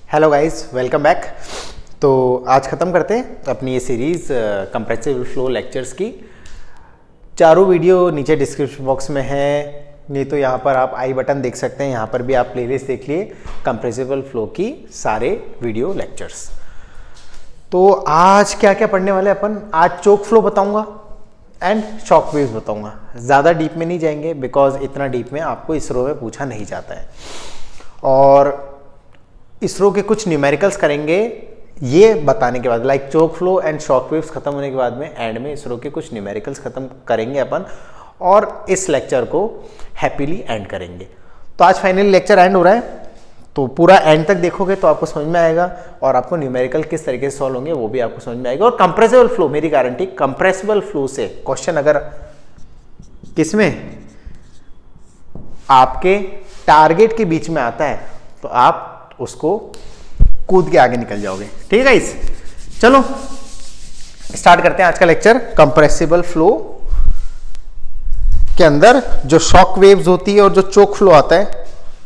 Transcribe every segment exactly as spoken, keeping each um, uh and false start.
Hello guys, welcome back. तो आज ख़त्म करते हैं अपनी ये सीरीज़ कंप्रेसिबल फ्लो लेक्चर्स की। चारों वीडियो नीचे डिस्क्रिप्शन बॉक्स में है, नहीं तो यहाँ पर आप आई बटन देख सकते हैं, यहाँ पर भी आप प्लेलिस्ट देख लिए कंप्रेसिबल फ्लो की सारे वीडियो लेक्चर्स। तो आज क्या क्या पढ़ने वाले अपन, आज चोक फ्लो बताऊँगा एंड शॉक वेव्स बताऊँगा। ज़्यादा डीप में नहीं जाएंगे बिकॉज इतना डीप में आपको इसरो में पूछा नहीं जाता है। और इसरो के कुछ न्यूमेरिकल्स करेंगे ये बताने के बाद, like choke flow and shock waves खत्म होने के बाद में एंड में इसरो के कुछ न्यूमेरिकल्स खत्म करेंगे अपन, और इस लेक्चर को हैप्पीली एंड करेंगे। तो आज फाइनली लेक्चर एंड हो रहा है, तो पूरा एंड तक देखोगे तो आपको समझ में आएगा और आपको न्यूमेरिकल किस तरीके से सॉल्व होंगे वो भी आपको समझ में आएगा। और कंप्रेसिबल फ्लो, मेरी गारंटी, कंप्रेसिबल फ्लो से क्वेश्चन अगर किसमें आपके टारगेट के बीच में आता है तो आप उसको कूद के आगे निकल जाओगे। ठीक है गाइस, चलो स्टार्ट करते हैं आज का लेक्चर। कंप्रेसिबल फ्लो के अंदर जो शॉक वेव्स होती है और जो चोक फ्लो आता है,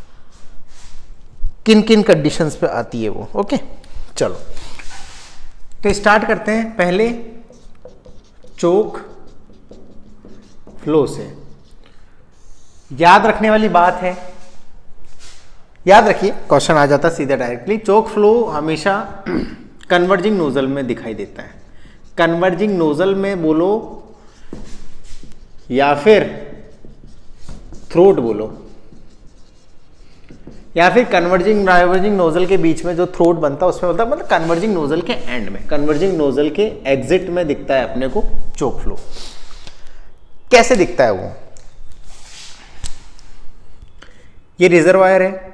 किन किन कंडीशंस पे आती है वो। ओके चलो तो स्टार्ट करते हैं पहले चोक फ्लो से। याद रखने वाली बात है, याद रखिए क्वेश्चन आ जाता सीधा डायरेक्टली। चोक फ्लो हमेशा कन्वर्जिंग नोजल में दिखाई देता है। कन्वर्जिंग नोजल में बोलो या फिर थ्रोट बोलो, या फिर कन्वर्जिंग डाइवर्जिंग नोजल के बीच में जो थ्रोट बनता है उसमें बोलता है, मतलब कन्वर्जिंग नोजल के एंड में, कन्वर्जिंग नोजल के एग्जिट में दिखता है अपने को चोक फ्लो। कैसे दिखता है वो? ये रिजर्वायर है।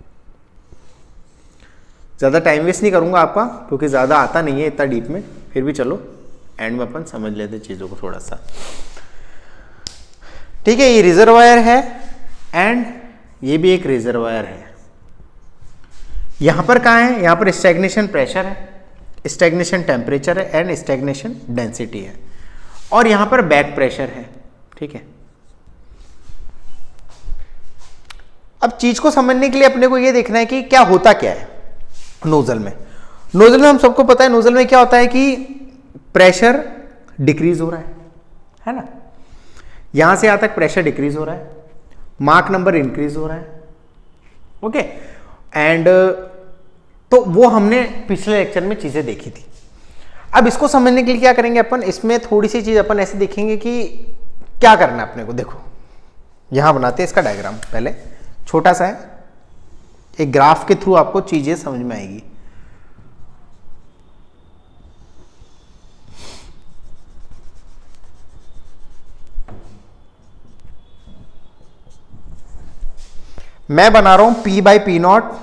ज़्यादा टाइम वेस्ट नहीं करूंगा आपका क्योंकि ज़्यादा आता नहीं है इतना डीप में, फिर भी चलो एंड में अपन समझ लेते हैं चीज़ों को थोड़ा सा। ठीक है, ये रिजर्वायर है एंड ये भी एक रिजर्वायर है। यहां पर कहाँ है? यहां पर स्टैग्नेशन प्रेशर है, स्टैग्नेशन टेम्परेचर है एंड स्टैग्नेशन डेंसिटी है, और यहां पर बैक प्रेशर है। ठीक है, अब चीज को समझने के लिए अपने को यह देखना है कि क्या होता क्या है नोजल में। नोजल में हम सबको पता है, नोजल में क्या होता है कि प्रेशर डिक्रीज हो रहा है, है ना। यहां से यहां तक प्रेशर डिक्रीज हो रहा है, मार्क नंबर इंक्रीज हो रहा है। ओके एंड तो वो हमने पिछले लेक्चर में चीजें देखी थी। अब इसको समझने के लिए क्या करेंगे अपन, इसमें थोड़ी सी चीज अपन ऐसे देखेंगे कि क्या करना है अपने को। देखो यहां बनाते हैं इसका डायग्राम, पहले छोटा सा है, एक ग्राफ के थ्रू आपको चीजें समझ में आएगी। मैं बना रहा हूं P by P naught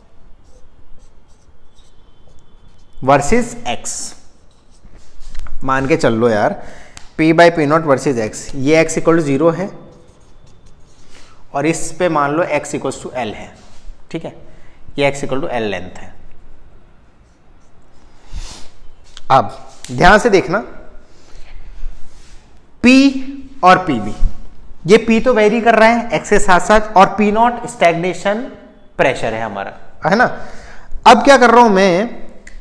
versus X। मान के चल लो यार, P by P naught versus X, ये X इक्वल टू जीरो है और इस पे मान लो X इक्वल टू L है। ठीक है, ये X equal to L length है। अब ध्यान से देखना, P और P भी, ये P तो वेरी कर रहा है X के साथ साथ, और P नॉट स्टैग्नेशन प्रेशर है हमारा, है ना। अब क्या कर रहा हूं मैं,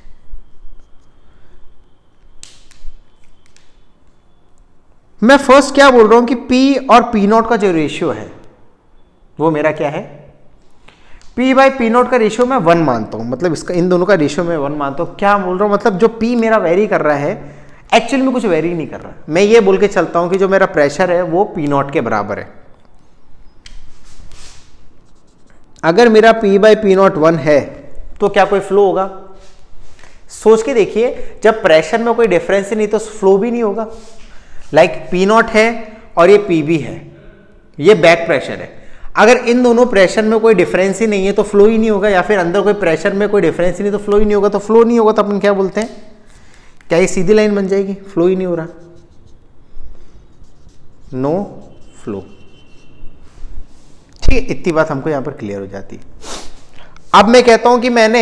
मैं फर्स्ट क्या बोल रहा हूं कि P और P नॉट का जो रेशियो है वो मेरा क्या है, P बाई पी नॉट का रेशियो मैं वन मानता हूं, मतलब इसका इन दोनों का रेशियो मैं वन मानता हूं। क्या बोल रहा हूं, मतलब जो P मेरा वेरी कर रहा है एक्चुअल में कुछ वेरी नहीं कर रहा। मैं ये बोल के चलता हूं कि जो मेरा प्रेशर है वो P नॉट के बराबर है। अगर मेरा P by P naught one है तो क्या कोई फ्लो होगा? सोच के देखिए, जब प्रेशर में कोई डिफरेंस ही नहीं तो फ्लो भी नहीं होगा। लाइक P नॉट है और ये P भी है, ये बैक प्रेशर है। अगर इन दोनों प्रेशर में कोई डिफरेंस ही नहीं है तो फ्लो ही नहीं होगा, या फिर अंदर कोई प्रेशर में कोई डिफरेंस ही नहीं तो फ्लो ही नहीं होगा। तो फ्लो नहीं होगा तो अपन क्या बोलते हैं, क्या ये सीधी लाइन बन जाएगी? फ्लो ही नहीं हो रहा, नो फ्लो। ठीक है, इतनी बात हमको यहां पर क्लियर हो जाती है। अब मैं कहता हूं कि मैंने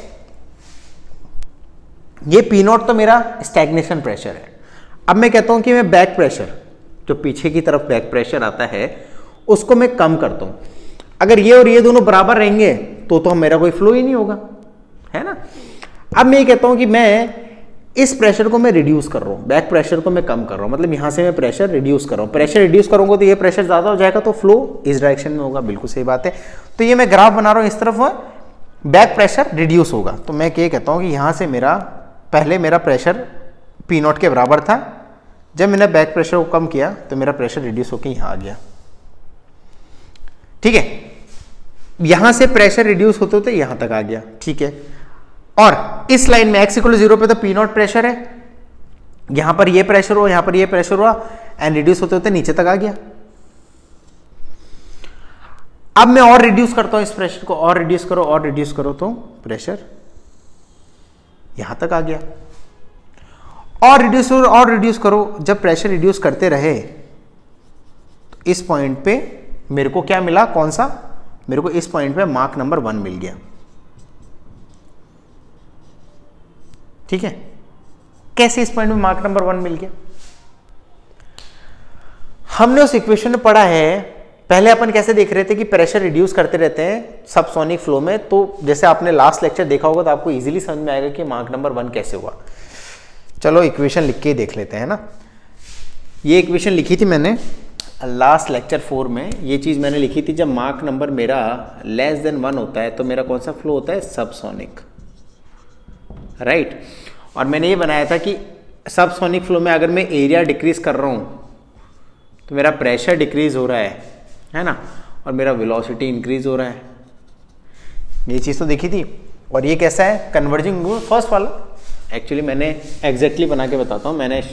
ये पी नॉट तो मेरा स्टैग्नेशन प्रेशर है। अब मैं कहता हूं कि मैं बैक प्रेशर, जो पीछे की तरफ बैक प्रेशर आता है, उसको मैं कम करता हूं। अगर ये और ये दोनों बराबर रहेंगे तो तो मेरा कोई फ्लो ही नहीं होगा, है ना। अब मैं ये कहता हूं कि मैं इस प्रेशर को मैं रिड्यूस कर रहा हूं, बैक प्रेशर को मैं कम कर रहा हूं, मतलब यहां से मैं प्रेशर रिड्यूस कर रहा हूं। प्रेशर रिड्यूस करूंगा तो ये प्रेशर ज्यादा हो जाएगा, तो फ्लो इस डायरेक्शन में होगा, बिल्कुल सही बात है। तो ये मैं ग्राफ बना रहा हूं, इस तरफ बैक प्रेशर रिड्यूस होगा। तो मैं ये कहता हूं कि यहां से मेरा पहले मेरा प्रेशर पी नॉट के बराबर था, जब मैंने बैक प्रेशर को कम किया तो मेरा प्रेशर रिड्यूस होकर यहां आ गया। ठीक है, यहां से प्रेशर रिड्यूस होते होते यहां तक आ गया। ठीक है, और इस लाइन में एक्स इक्वल जीरो पे तो पी नॉट प्रेशर है, यहां पर ये प्रेशर हुआ, यहां पर ये प्रेशर हुआ, एंड रिड्यूस होते होते नीचे तक आ गया। अब मैं और रिड्यूस करता हूं इस प्रेशर को, और रिड्यूस करो और रिड्यूस करो तो प्रेशर यहां तक आ गया। और रिड्यूस करो और रिड्यूस करो, जब प्रेशर रिड्यूस करते रहे तो इस पॉइंट पे मेरे को क्या मिला, कौन सा, मेरे को इस पॉइंट पे मार्क नंबर वन मिल गया। ठीक है, कैसे इस पॉइंट में मार्क नंबर वन मिल गया? हमने उस इक्वेशन में पढ़ा है, पहले अपन कैसे देख रहे थे कि प्रेशर रिड्यूस करते रहते हैं सबसोनिक फ्लो में, तो जैसे आपने लास्ट लेक्चर देखा होगा तो आपको इजीली समझ में आएगा कि मार्क नंबर वन कैसे हुआ। चलो इक्वेशन लिख के देख लेते हैं ना। ये इक्वेशन लिखी थी मैंने लास्ट लेक्चर फोर में, ये चीज मैंने लिखी थी, जब मार्क नंबर मेरा लेस देन वन होता है तो मेरा कौन सा फ्लो होता है, सबसोनिक, राइट right? और मैंने ये बनाया था कि सबसोनिक फ्लो में अगर मैं एरिया डिक्रीज कर रहा हूं तो मेरा प्रेशर डिक्रीज हो रहा है है ना, और मेरा वेलोसिटी इंक्रीज हो रहा है। ये चीज तो देखी थी। और ये कैसा है, कन्वर्जिंग रूल फर्स्ट वाला। एक्चुअली मैंने एग्जैक्टली बना के बताता हूं, मैंने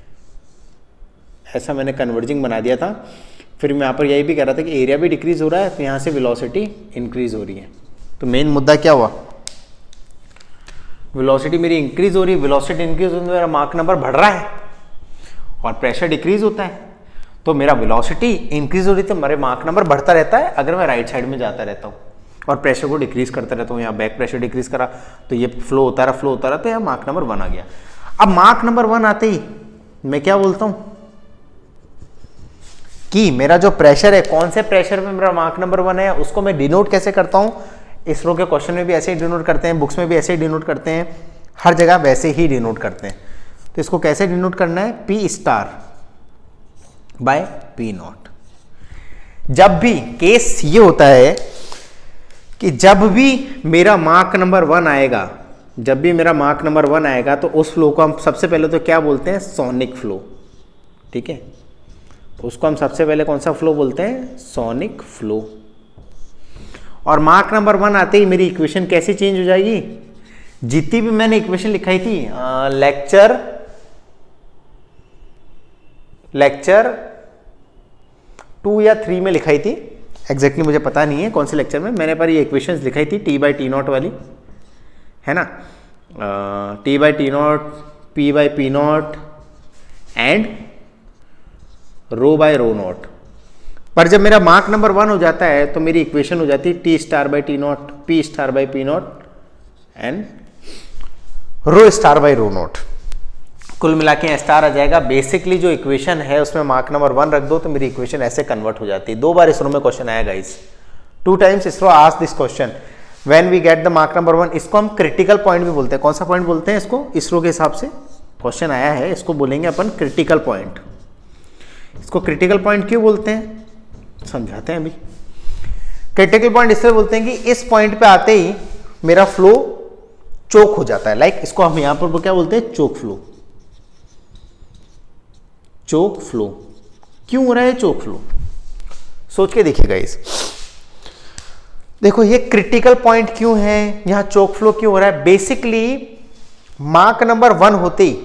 ऐसा मैंने कन्वर्जिंग बना दिया था। फिर मैं यहाँ पर यही भी कह रहा था कि एरिया भी डिक्रीज हो रहा है तो यहाँ से वेलोसिटी इंक्रीज हो रही है। तो मेन मुद्दा क्या हुआ, वेलोसिटी मेरी इंक्रीज हो रही है, वेलोसिटी इंक्रीज होने मेरा मार्क नंबर बढ़ रहा है, और प्रेशर डिक्रीज होता है तो मेरा वेलोसिटी इंक्रीज हो रही है तो मेरे मार्क नंबर बढ़ता रहता है अगर मैं राइट साइड में जाता रहता हूँ, और प्रेशर को डिक्रीज करता रहता हूँ। यहाँ बैक प्रेशर डिक्रीज करा तो ये फ्लो होता रहा फ्लो होता रहा तो यहाँ मार्क नंबर वन आ गया। अब मार्क नंबर वन आते ही मैं क्या बोलता हूँ कि मेरा जो प्रेशर है, कौन से प्रेशर में मेरा मार्क नंबर वन है, उसको मैं डिनोट कैसे करता हूँ। इसरो के क्वेश्चन में भी ऐसे ही डिनोट करते हैं, बुक्स में भी ऐसे ही डिनोट करते हैं, हर जगह वैसे ही डिनोट करते हैं। तो इसको कैसे डिनोट करना है, P star by P naught. जब भी केस ये होता है कि जब भी मेरा मार्क नंबर वन आएगा, जब भी मेरा मार्क नंबर वन आएगा तो उस फ्लो को हम सबसे पहले तो क्या बोलते हैं, सोनिक फ्लो। ठीक है, उसको हम सबसे पहले कौन सा फ्लो बोलते हैं, सोनिक फ्लो। और मार्क नंबर वन आते ही मेरी इक्वेशन कैसे चेंज हो जाएगी, जितनी भी मैंने इक्वेशन लिखाई थी लेक्चर लेक्चर टू या थ्री में लिखाई थी, एग्जैक्टली मुझे पता नहीं है कौन से लेक्चर में, मैंने पर ये इक्वेशंस लिखाई थी टी बाई टी नॉट वाली, है ना, T by T naught, P by P naught and rho by rho naught. पर जब मेरा मार्क नंबर वन हो जाता है तो मेरी इक्वेशन हो जाती है T star by T naught, P star by P naught and rho star by rho naught. कुल मिला के स्टार आ जाएगा। बेसिकली जो इक्वेशन है उसमें मार्क नंबर वन रख दो तो मेरी इक्वेशन ऐसे कन्वर्ट हो जाती है। दो बार इसरो में क्वेश्चन आया guys, two times ISRO ask this question when we get the मार्क नंबर वन। इसको हम क्रिटिकल पॉइंट भी बोलते हैं। कौन सा पॉइंट बोलते हैं इसको, इसरो के हिसाब से क्वेश्चन आया है, इसको बोलेंगे अपन क्रिटिकल पॉइंट। इसको क्रिटिकल पॉइंट क्यों बोलते हैं समझाते हैं अभी। क्रिटिकल पॉइंट इसलिए बोलते हैं कि इस पॉइंट पे आते ही मेरा फ्लो चोक हो जाता है। लाइक like, इसको हम यहां पर क्या बोलते हैं, चोक फ्लो। चोक फ्लो क्यों हो रहा है चोक फ्लो, सोच के देखिएगा। इस देखो ये क्रिटिकल पॉइंट क्यों है, यहां चोक फ्लो क्यों हो रहा है। बेसिकली मार्क नंबर वन होते ही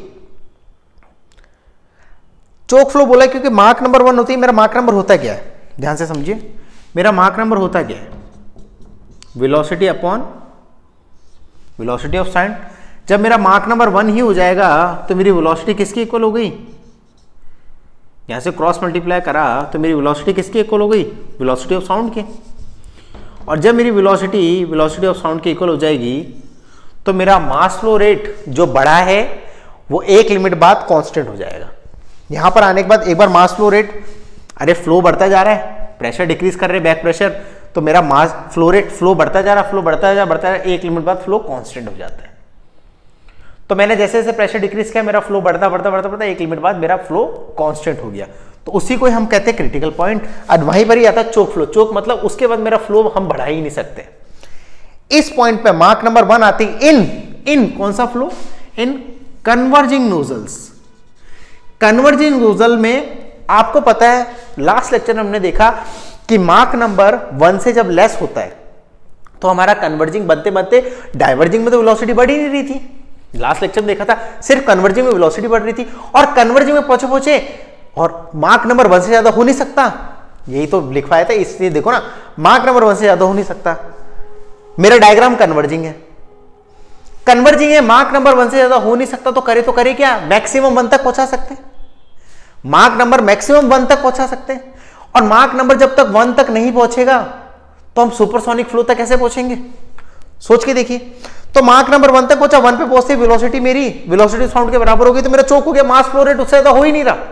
चोक फ्लो बोला क्योंकि मार्क नंबर वन होते ही मेरा मार्क नंबर होता क्या है, ध्यान से समझिए। मेरा मार्क नंबर होता क्या है, velocity upon velocity of sound. जब मेरा मार्क नंबर वन ही हो जाएगा तो मेरी वेलोसिटी किसकी इक्वल हो गई, यहां से क्रॉस मल्टीप्लाई करा तो मेरी वेलोसिटी किसकी इक्वल हो गई, वेलोसिटी ऑफ साउंड के। और जब मेरी वेलोसिटी वेलोसिटी ऑफ साउंड की इक्वल हो जाएगी तो मेरा मास फ्लो रेट जो बढ़ा है वो एक लिमिट बाद कांस्टेंट हो जाएगा। यहां पर आने के बाद एक बार मास फ्लो रेट, अरे फ्लो बढ़ता जा रहा है, प्रेशर डिक्रीज कर रहे हैं, बैक प्रेशर, तो मेरा मास फ्लो रेट फ्लो बढ़ता जा रहा फ्लो बढ़ता जा बढ़ता जा एक लिमिट बाद फ्लो कांस्टेंट हो जाता है। तो मैंने जैसे जैसे प्रेशर डिक्रीज किया मेरा फ्लो बढ़ता बढ़ता बढ़ता बढ़ता एक लिमिट बाद मेरा फ्लो कांस्टेंट हो गया। तो उसी को हम कहते हैं क्रिटिकल पॉइंट। और वहीं पर ही आता है चोक फ्लो। चोक मतलब उसके बाद मेरा फ्लो हम बढ़ा ही नहीं सकते। इस पॉइंट पे मार्क नंबर वन आती है इन इन कौन सा flow? In converging nozzles. Converging nozzle में आपको पता है लास्ट लेक्चर में हमने देखा कि मार्क नंबर वन से जब लेस होता है तो हमारा कन्वर्जिंग बनते बनते डाइवर्जिंग में तो वेलोसिटी बढ़ ही नहीं रही थी। लास्ट लेक्चर में देखा था सिर्फ कन्वर्जिंग में वेलोसिटी बढ़ रही थी और कन्वर्जिंग में पहुंचे पहुंचे और मार्क नंबर वन से ज्यादा हो नहीं सकता। यही तो लिखवाया था, इसलिए देखो ना मार्क नंबर वन से ज्यादा हो नहीं सकता। मेरा डायग्राम कन्वर्जिंग है, कन्वर्जिंग है, मार्क नंबर वन से ज्यादा हो नहीं सकता। तो करे तो करे क्या? मैक्सिमम वन तक पहुंचा सकते हैं। मार्क नंबर मैक्सिमम वन तक पहुंचा सकते हैं और मार्क नंबर जब तक वन तक नहीं पहुंचेगा तो हम सुपरसोनिक फ्लो तक कैसे पहुंचेंगे? सोच के देखिए। तो मार्क नंबर वन तक पहुंचा, वन पे पहुंचते वेलोसिटी मेरी वेलोसिटी साउंड के बराबर होगी तो मेरा चोक हो गया, मास फ्लो रेट उससे ज्यादा हो ही नहीं रहा।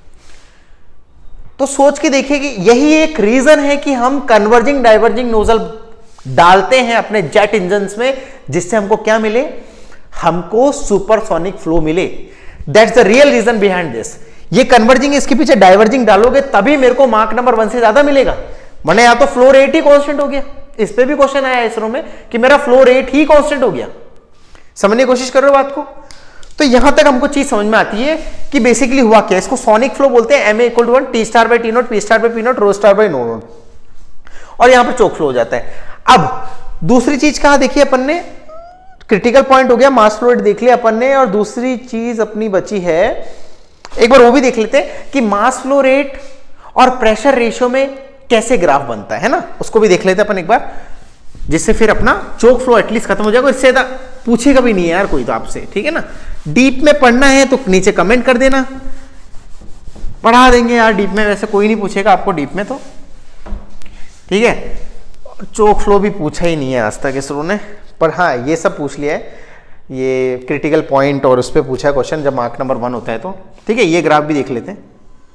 तो सोच के देखिए कि यही एक रीजन है कि हम कन्वर्जिंग डाइवर्जिंग नोजल डालते हैं अपने जेट इंजन में, जिससे हमको क्या मिले? हमको सुपरसोनिक फ्लो मिले। That's the real reason behind this. ये कन्वर्जिंग इसके पीछे डाइवर्जिंग डालोगे तभी मेरे को मार्क नंबर वन से ज्यादा मिलेगा, वरना या तो फ्लो रेट ही कांस्टेंट हो गया। इस पे भी क्वेश्चन आया इसरो में कि मेरा फ्लो रेट ही कांस्टेंट हो गया। समझने की कोशिश कर रहे हो बात को? तो यहां तक हमको चीज समझ में आती है कि बेसिकली हुआ क्या। इसको सोनिक फ्लो बोलते हैं। M A equal to one T star by T naught, P star by P naught, rho star by rho naught, और यहां पर चोक फ्लो हो जाता है। अब दूसरी चीज कहा देखिए अपन ने, क्रिटिकल पॉइंट हो गया, मास फ्लो रेट देख लिया अपन ने, और दूसरी चीज अपनी बची है, एक बार वो भी देख लेते हैं कि मास फ्लो रेट और प्रेशर रेशियो में कैसे ग्राफ बनता है ना, उसको भी देख लेते हैं अपन एक बार, जिससे फिर अपना चोक फ्लो एटलीस्ट खत्म हो जाएगा। इससे ज्यादा पूछेगा भी नहीं है यार कोई तो आपसे, ठीक है ना। डीप में पढ़ना है तो नीचे कमेंट कर देना, पढ़ा देंगे यार डीप में, वैसे कोई नहीं पूछेगा आपको डीप में तो, ठीक है। चोक फ्लो भी पूछा ही नहीं है आज तक इसरो ने, पर हाँ ये सब पूछ लिया है, ये क्रिटिकल पॉइंट और उस पर पूछा है क्वेश्चन जब मार्क नंबर वन होता है तो, ठीक है। ये ग्राफ भी देख लेते हैं।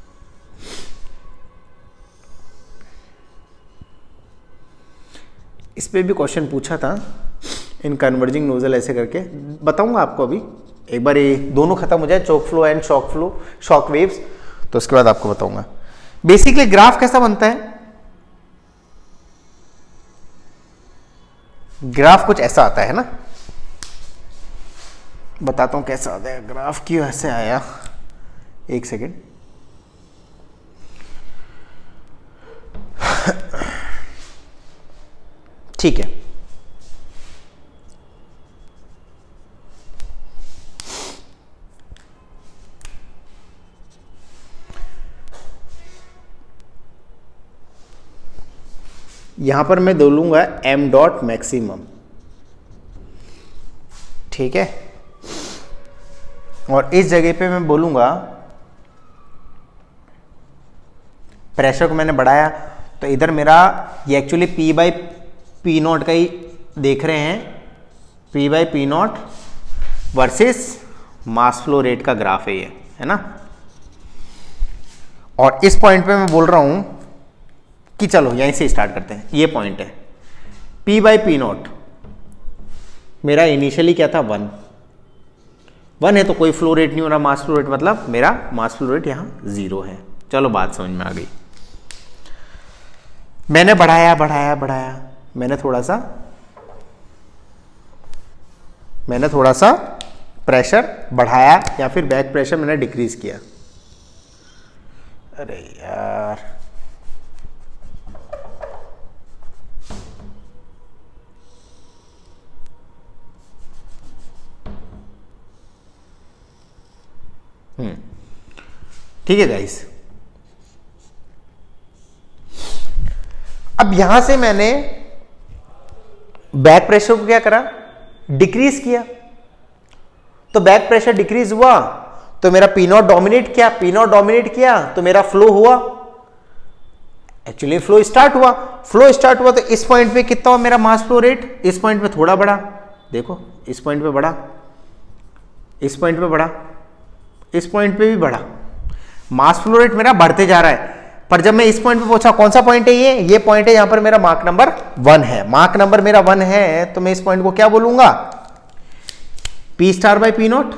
इस पे भी क्वेश्चन पूछा था, इन कन्वर्जिंग नोजल ऐसे करके बताऊंगा आपको अभी एक बार, ये दोनों खत्म हो जाए, choke flow and shock flow, shock waves, तो उसके बाद आपको बताऊंगा। बेसिकली ग्राफ कैसा बनता है, ग्राफ कुछ ऐसा आता है ना, बताता हूं कैसा आता है ग्राफ, क्यों ऐसे आया, एक सेकेंड। ठीक है, यहां पर मैं बोलूंगा एम डॉट मैक्सिमम, ठीक है, और इस जगह पे मैं बोलूंगा प्रेशर को मैंने बढ़ाया तो इधर मेरा ये actually P by P naught का ही देख रहे हैं, P by P naught versus mass flow rate का ग्राफ है ये, है ना। और इस पॉइंट पे मैं बोल रहा हूं कि चलो यहीं से स्टार्ट करते हैं। ये पॉइंट है P बाई पी नॉट, मेरा इनिशियली क्या था, वन वन है तो कोई फ्लो रेट नहीं हो रहा, मास फ्लो रेट मतलब मेरा मास फ्लो रेट यहां जीरो है। चलो बात समझ में आ गई। मैंने बढ़ाया बढ़ाया बढ़ाया, मैंने थोड़ा सा मैंने थोड़ा सा प्रेशर बढ़ाया या फिर बैक प्रेशर मैंने डिक्रीज किया। अरे यार हम्म ठीक है गाइस, अब यहां से मैंने बैक प्रेशर को क्या करा, डिक्रीज किया। तो बैक प्रेशर डिक्रीज हुआ तो मेरा पी नॉट डोमिनेट किया, पी नॉट डोमिनेट किया तो मेरा फ्लो हुआ, एक्चुअली फ्लो स्टार्ट हुआ। फ्लो स्टार्ट हुआ तो इस पॉइंट पे कितना हुआ मेरा मास फ्लो रेट, इस पॉइंट पे थोड़ा बढ़ा, देखो इस पॉइंट पे बढ़ा, इस पॉइंट पे बढ़ा, इस पॉइंट पे भी बढ़ा, मास फ्लो रेट मेरा बढ़ते जा रहा है। पर जब मैं इस पॉइंट पे पहुंचा, कौन सा पॉइंट है ये ये पॉइंट है, यहां पर मेरा मार्क नंबर वन है, मार्क नंबर मेरा वन है, तो मैं इस पॉइंट को क्या बोलूंगा, P star by P naught.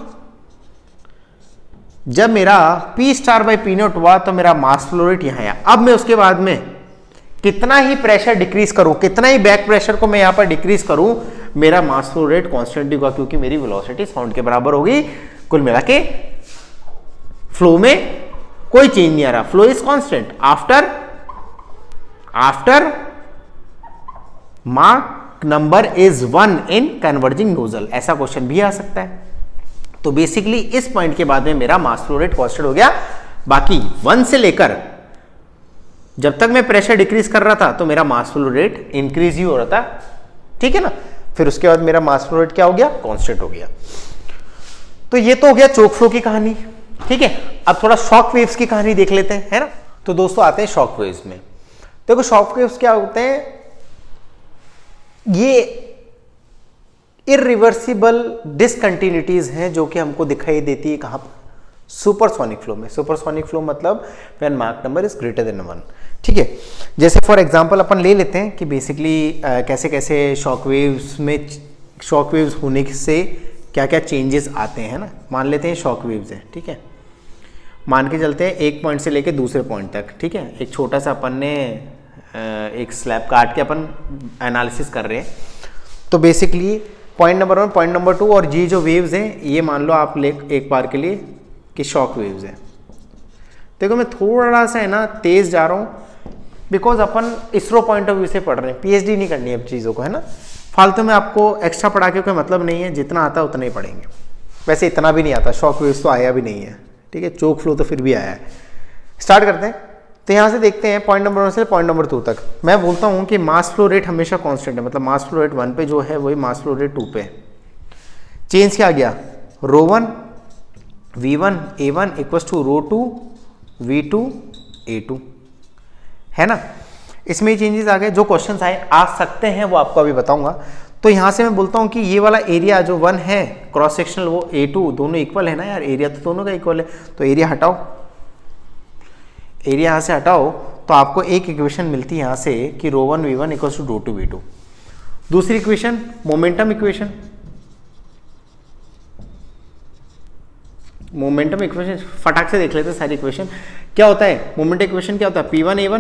जब मेरा P star by P naught हुआ तो मेरा मास फ्लो रेट यहां आया। अब मैं उसके बाद में कितना ही प्रेशर डिक्रीज करूं, कितना ही बैक प्रेशर को मैं यहां पर डिक्रीज करूं, मेरा मास फ्लो रेट कांस्टेंट होगा, क्योंकि मेरी वेलोसिटी साउंड के बराबर होगी। कुल मिला के फ्लो में कोई चेंज नहीं आ रहा, flow is constant after after मार्क number is one in converging nozzle. ऐसा क्वेश्चन भी आ सकता है। तो बेसिकली इस पॉइंट के बाद में मेरा मास फ्लो रेट कांस्टेंट हो गया। बाकी वन से लेकर जब तक मैं प्रेशर डिक्रीज कर रहा था तो मेरा मास फ्लो रेट इंक्रीज ही हो रहा था, ठीक है ना। फिर उसके बाद मेरा मास फ्लो रेट क्या हो गया, कांस्टेंट हो गया। तो ये तो हो गया चोक फ्लो की कहानी, ठीक है। अब थोड़ा शॉक वेव्स की कहानी देख लेते हैं, है ना। तो दोस्तों आते हैं शॉक वेव्स में। देखो शॉक वेव्स क्या होते हैं, ये इरिवर्सिबल डिसकंटिन्यूटीज हैं जो कि हमको दिखाई देती है कहां पर, सुपरसोनिक फ्लो में। सुपरसोनिक फ्लो मतलब व्हेन मार्क number is greater than one, ठीक है। जैसे फॉर एग्जांपल अपन ले लेते हैं कि बेसिकली कैसे कैसे शॉक वेव्स में, शॉक वेव्स होने से क्या क्या चेंजेस आते हैं ना। मान लेते हैं शॉक वेव्स है, ठीक है। मान के चलते हैं एक पॉइंट से लेके दूसरे पॉइंट तक, ठीक है। एक छोटा सा अपन ने एक स्लैब काट के अपन एनालिसिस कर रहे हैं। तो basically point number one, point number two, और ये जो वेव्स हैं ये मान लो आप ले एक बार के लिए कि शॉक वेव्स हैं। देखो मैं थोड़ा सा है ना तेज जा रहा हूँ, बिकॉज अपन इसरो पॉइंट ऑफ व्यू से पढ़ रहे हैं, पीएचडी नहीं करनी है अब चीज़ों को, है ना। फालतू में आपको एक्स्ट्रा पढ़ा के कोई मतलब नहीं है, जितना आता है उतना ही पढ़ेंगे। वैसे इतना भी नहीं आता, शॉक वेव्स तो आया भी नहीं है, ठीक है। चोक फ्लो तो फिर भी आया है। स्टार्ट करते हैं। तो यहाँ से देखते हैं पॉइंट नंबर वन से पॉइंट नंबर टू तक। मैं बोलता हूँ कि मास फ्लो रेट हमेशा कांस्टेंट है, मतलब मास फ्लो रेट वन पे जो है वही मास फ्लो रेट टू पे। चेंज क्या आ गया, rho one V one A one equal to rho two V two A two, है ना। इसमें ही चेंजेस आ गए। जो क्वेश्चंस आए आ सकते हैं वो आपको अभी बताऊंगा। तो यहाँ से मैं बोलता हूँ कि ये वाला एरिया जो वन है क्रॉस सेक्शनल, वो ए टू, दोनों इक्वल है ना यार, एरिया तो दोनों का इक्वल है। तो एरिया हटाओ, एरिया यहाँ से हटाओ तो आपको एक इक्वेशन मिलती है यहाँ से कि rho one V one equal to rho two V two. दूसरी equation momentum equation, momentum equation फटाक से देख लेते हैं सारी इक्वेशन। क्या होता है मोमेंटम इक्वेशन, क्या होता है, P one A one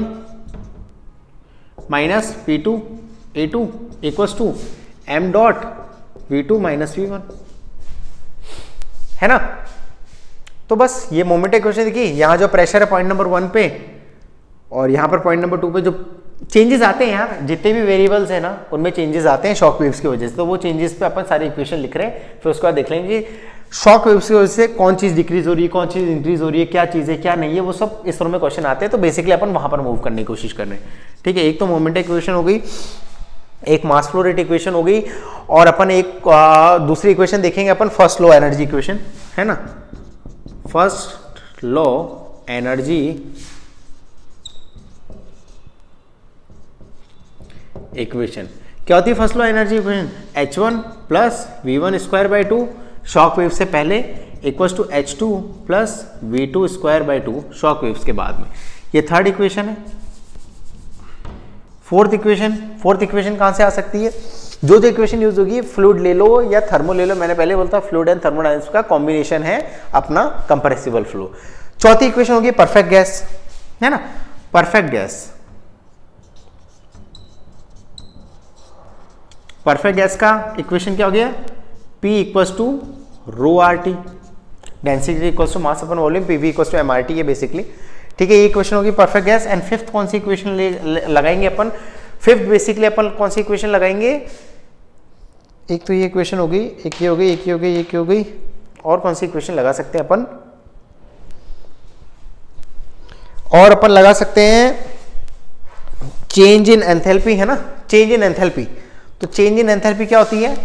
minus P two A two equals to M dot V two minus V one, है ना। तो बस ये मोमेंट इक्वेशन देखिए, यहाँ जो प्रेशर है पॉइंट नंबर वन पे और यहाँ पर पॉइंट नंबर टू पे जो चेंजेस आते हैं यार, जितने भी वेरिएबल्स हैं ना उनमें चेंजेस आते हैं शॉक वेव्स की वजह से। तो वो चेंजेस पे अपन सारी इक्वेशन लिख रहे हैं, फिर उसके बाद देख लेंगे शॉक वेव्स की वजह से कौन चीज़ डिक्रीज हो रही है, कौन चीज़ इंक्रीज हो रही है, क्या चीज़ है क्या नहीं है, वो सब इस तरह में क्वेश्चन आते हैं। तो बेसिकली अपन वहाँ पर मूव करने की कोशिश कर रहे हैं, ठीक है। एक तो मोमेंट इक्वेशन हो गई, एक मास फ्लो रेट इक्वेशन हो गई, और अपन एक आ, दूसरी इक्वेशन देखेंगे अपन, फर्स्ट लॉ एनर्जी इक्वेशन, है ना। फर्स्ट लॉ एनर्जी इक्वेशन क्या होती है, first law energy equation, H one plus V one square by two shock wave से पहले equals to H two plus V two square by two shock waves के बाद में। ये थर्ड इक्वेशन है। फोर्थ इक्वेशन, फोर्थ इक्वेशन कहां से आ सकती है, जो जो इक्वेशन यूज होगी, फ्लूइड ले लो या थर्मो ले लो, मैंने पहले बोलता फ्लूइड एंड थर्मोडायनामिक्स का कॉम्बिनेशन है अपना कंप्रेसिबल फ्लो। चौथी इक्वेशन होगी परफेक्ट गैस, है ना, परफेक्ट गैस। परफेक्ट गैस का इक्वेशन क्या हो गया, P equals to rho R T, density equals to mass upon volume, PV equals to MRT, ये बेसिकली, ठीक है। ये इक्वेशन होगी परफेक्ट गैस। एंड फिफ्थ कौन सी इक्वेशन लगाएंगे अपन, फिफ्थ बेसिकली अपन कौन सी इक्वेशन लगाएंगे, एक तो ये इक्वेशन होगी, एक ये हो गई, एक ये हो गई, एक ये हो गई, और कौन सी इक्वेशन लगा सकते हैं अपन, और अपन लगा सकते हैं चेंज इन एंथैल्पी, है ना, चेंज इन एंथैल्पी। तो चेंज इन एंथैल्पी क्या होती है,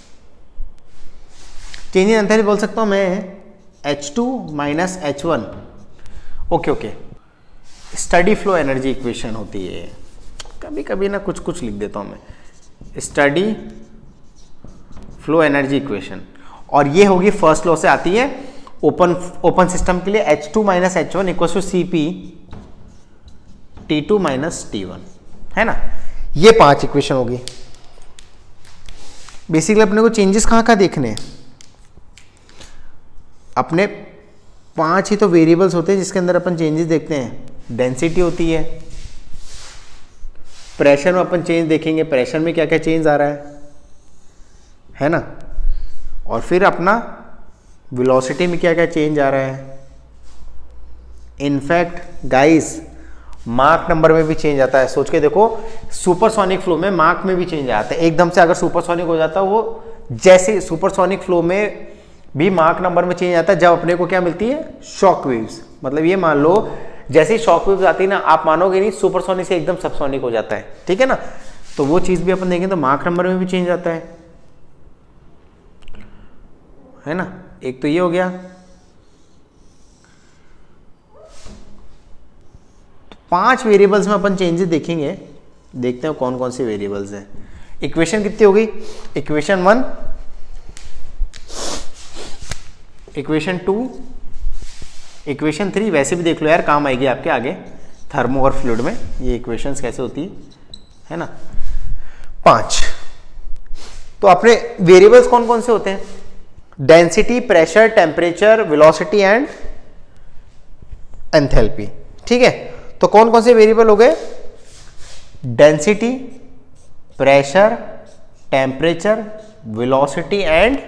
चेंज इन एंथैल्पी बोल सकता हूं मैं H two minus H one, okay okay. Steady flow energy equation होती है, कभी कभी ना कुछ कुछ लिख देता हूं मैं, स्टडी फ्लो एनर्जी इक्वेशन, और ये होगी फर्स्ट लॉ से आती है ओपन ओपन सिस्टम के लिए, H two minus H one equal to C P T two minus T one, है ना। ये पांच इक्वेशन होगी। बेसिकली अपने को चेंजेस कहाँ कहाँ देखने हैं, अपने पांच ही तो वेरिएबल्स होते हैं जिसके अंदर अपन चेंजेस देखते हैं। डेंसिटी होती है, प्रेशर में अपन चेंज देखेंगे, प्रेशर में क्या क्या चेंज आ रहा है, है ना। और फिर अपना वेलोसिटी में क्या क्या चेंज आ रहा है। इनफैक्ट गाइस मार्क नंबर में भी चेंज आता है। सोच के देखो, सुपरसोनिक फ्लो में मार्क में भी चेंज आता है। एकदम से अगर सुपरसोनिक हो जाता है वो, जैसे सुपरसोनिक फ्लो में भी मार्क नंबर में चेंज आता है जब अपने को क्या मिलती है, शॉक वेव्स। मतलब ये मान लो जैसे ही शॉक वेव्स आती है ना, आप मानोगे नहीं, सुपरसोनिक से एकदम सबसोनिक हो जाता है, ठीक है ना। तो वो चीज भी अपन देखें तो मार्क नंबर में भी चेंज आता है, है ना। एक तो ये हो गया। तो पांच वेरिएबल्स में अपन चेंजेस देखेंगे, देखते हैं कौन कौन से वेरिएबल्स हैं। इक्वेशन कितनी हो गई, equation one, equation two, equation three. वैसे भी देख लो यार, काम आएगी आपके आगे थर्मो और फ्लूइड में ये इक्वेशंस कैसे होती है, है ना। पांच। तो अपने वेरिएबल्स कौन कौन से होते हैं, density, pressure, temperature, velocity and enthalpy, ठीक है। तो कौन कौन से वेरिएबल हो गए, density, pressure, temperature, velocity and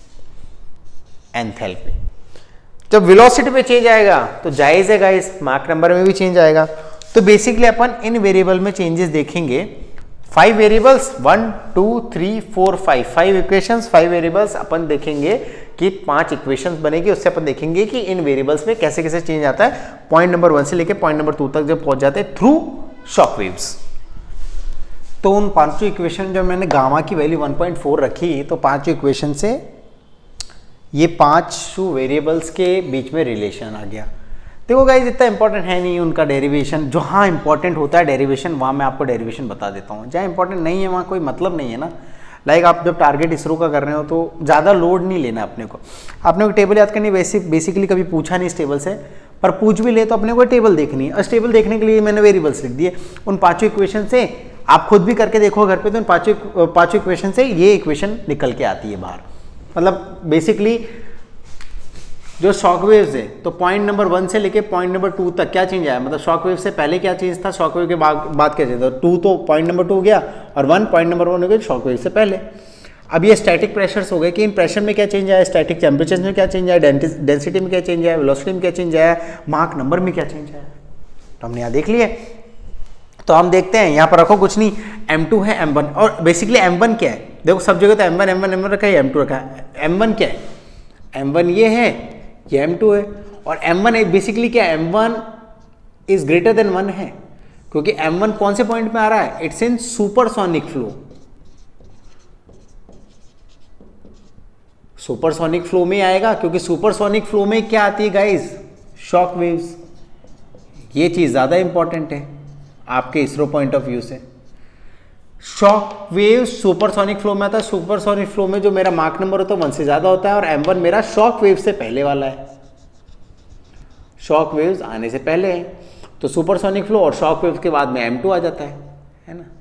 enthalpy. जब वेलोसिटी पे चेंज आएगा तो जायज है गाइस, मार्क नंबर में भी चेंज आएगा। तो बेसिकली अपन इन वेरिएबल में चेंजेस देखेंगे। Five variables, one two three four five, five equations, five variables अपन देखेंगे कि पांच इक्वेशंस बनेगी। उससे अपन देखेंगे कि इन वेरिएबल्स में कैसे कैसे चेंज आता है, पॉइंट नंबर वन से लेके पॉइंट नंबर टू तक जब पहुंच जाते हैं थ्रू शॉक वेव्स। तो उन पांचों इक्वेशन जब मैंने गामा की वैल्यू वन पॉइंट फोर रखी, तो पांचों इक्वेशन से ये पांच वेरिएबल्स के बीच में रिलेशन आ गया। देखो गाइस, इतना इंपॉर्टेंट है नहीं उनका डेरिवेशन। जो हाँ इंपॉर्टेंट होता है डेरिवेशन, वहाँ मैं आपको डेरिवेशन बता देता हूँ। जहाँ इंपॉर्टेंट नहीं है वहाँ कोई मतलब नहीं है ना। लाइक आप जब टारगेट इसरो का कर रहे हो तो ज़्यादा लोड नहीं लेना अपने को। अपने को टेबल याद करनी, बेसिक बेसिकली कभी पूछा नहीं इस टेबल से, पर पूछ भी ले तो अपने को टेबल देखनी है। उस टेबल देखने के लिए मैंने वेरिएबल्स लिख दिए। उन पाँचों इक्वेशन से आप खुद भी करके देखो घर पे, तो उन पाँचों पाँचों इक्वेशन से ये इक्वेशन निकल के आती है बाहर। मतलब बेसिकली जो शॉक वेव्स है, तो पॉइंट नंबर वन से लेके पॉइंट नंबर टू तक क्या चेंज आया, मतलब शॉक वेव से पहले क्या चेंज था, शॉक वेव के बाद बाद क्या चेंज था। टू तो पॉइंट नंबर टू हो गया और वन पॉइंट नंबर वन हो गया शॉक वेव से पहले। अब ये स्टैटिक प्रेशर्स हो गए कि इन प्रेशर में क्या चेंज आया, स्टैटिक टेम्परेचर में क्या चेंज आया, डेंसिटी में क्या चेंज आया, वेलोसिटी में क्या चेंज आया, मार्क नंबर में क्या चेंज आया। तो हमने यहाँ देख लिया। तो हम देखते हैं, यहाँ पर रखो कुछ नहीं, एम टू है, एम वन। और बेसिकली एम वन क्या है, देखो सब जगह तो M one M one M one रखा है, एम टू रखा है। एम वन क्या है, एम वन ये है, ये एम टू है। और एम वन बेसिकली क्या है, M one is greater than one है, क्योंकि एम वन कौन से पॉइंट में आ रहा है, it's in supersonic flow. Supersonic flow में आएगा, क्योंकि सुपरसोनिक फ्लो में क्या आती है गाइस, शॉक वेव्स। ये चीज ज्यादा इंपॉर्टेंट है आपके इसरो पॉइंट ऑफ व्यू से। शॉक वेव सुपरसोनिक फ्लो में आता है। सुपरसोनिक फ्लो में जो मेरा मार्क नंबर होता है वन से ज्यादा होता है, और एम वन मेरा शॉक वेव से पहले वाला है, शॉक वेव्स आने से पहले है। तो सुपरसोनिक फ्लो और शॉक वेव के बाद में एम टू आ जाता है, है ना।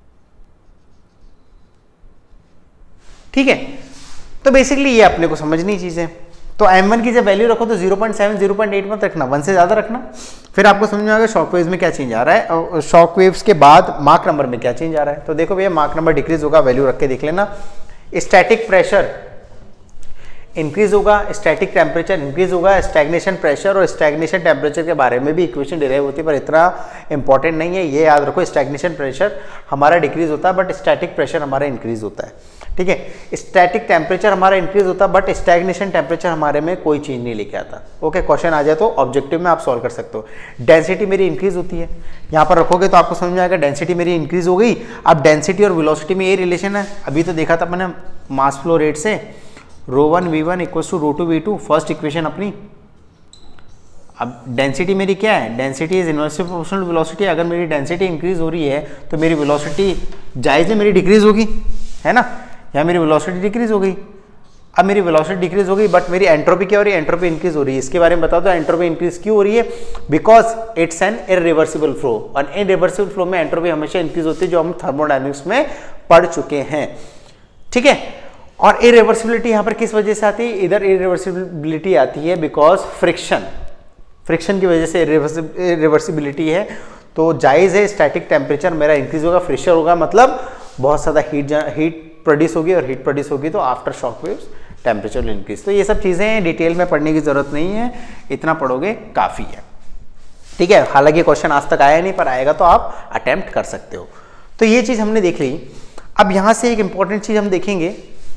ठीक है, तो बेसिकली ये अपने को समझनी चीज है। तो एम वन की जब वैल्यू रखो तो zero point seven zero point eight मत रखना, वन से ज्यादा रखना। फिर आपको समझ में आएगा शॉक वेव्स में क्या चेंज आ रहा है, और शॉक वेव्स के बाद मार्क नंबर में क्या चेंज आ रहा है। तो देखो भैया, मार्क नंबर डिक्रीज होगा, वैल्यू रख के देख लेना। स्टैटिक प्रेशर इंक्रीज होगा, स्टैटिक टेम्परेचर इंक्रीज होगा। स्टैग्नेशन प्रेशर और स्टैग्नेशन टेम्परेचर के बारे में भी इक्वेशन डिराइव होती है, पर इतना इंपॉर्टेंट नहीं है। ये याद रखो, स्टैग्नेशन प्रेशर हमारा डिक्रीज होता है, बट स्टैटिक प्रेशर हमारा इंक्रीज होता है। ठीक है, स्टैटिक टेम्परेचर हमारा इंक्रीज होता है, बट स्टैग्नेशन टेम्परेचर हमारे में कोई चेंज नहीं लेके आता। ओके, क्वेश्चन आ जाए तो ऑब्जेक्टिव में आप सॉल्व कर सकते हो। डेंसिटी मेरी इंक्रीज होती है, यहाँ पर रखोगे तो आपको समझ में आएगा डेंसिटी मेरी इंक्रीज हो गई। अब डेंसिटी और वेलोसिटी में ये रिलेशन है, अभी तो देखा था मैंने मास फ्लो रेट से, rho one V one equal to rho two V two, first equation अपनी। अब डेंसिटी मेरी क्या है, density is inversely proportional to velocity. अगर मेरी डेंसिटी इंक्रीज हो रही है तो मेरी वेलोसिटी जायज है मेरी डिक्रीज होगी, है ना। यहाँ मेरी वेलोसिटी डिक्रीज हो गई, अब मेरी वेलोसिटी डिक्रीज हो गई बट मेरी एंट्रोपी क्या हो रही है, एंट्रोपी इंक्रीज हो रही है। इसके बारे में बताओ तो एंट्रोपी इंक्रीज क्यों हो रही है, because it's an irreversible flow, और इरिवर्सिबल फ्लो में एंट्रोपी हमेशा इंक्रीज होती है, जो हम थर्मोडायनेमिक्स में पढ़ चुके हैं, ठीक है। और इरिवर्सिबिलिटी यहां पर किस वजह से आती है, इधर इरिवर्सिबिलिटी आती है बिकॉज फ्रिक्शन, फ्रिक्शन की वजह से इरिवर्सिबिलिटी है। तो जायज है स्टैटिक टेम्परेचर मेरा इंक्रीज होगा, फ्रेशर होगा, मतलब बहुत ज़्यादा हीट हीट प्रोड्यूस होगी, और हीट प्रोड्यूस होगी तो after shock waves temperature will increase. तो ये सब चीज़ें डिटेल में पढ़ने की जरूरत नहीं है, इतना पढ़ोगे काफ़ी है, ठीक है। हालांकि क्वेश्चन आज तक आया नहीं, पर आएगा तो आप अटेम्प्ट कर सकते हो। तो ये चीज़ हमने देख ली। अब यहां से एक इंपॉर्टेंट चीज़ हम देखेंगे।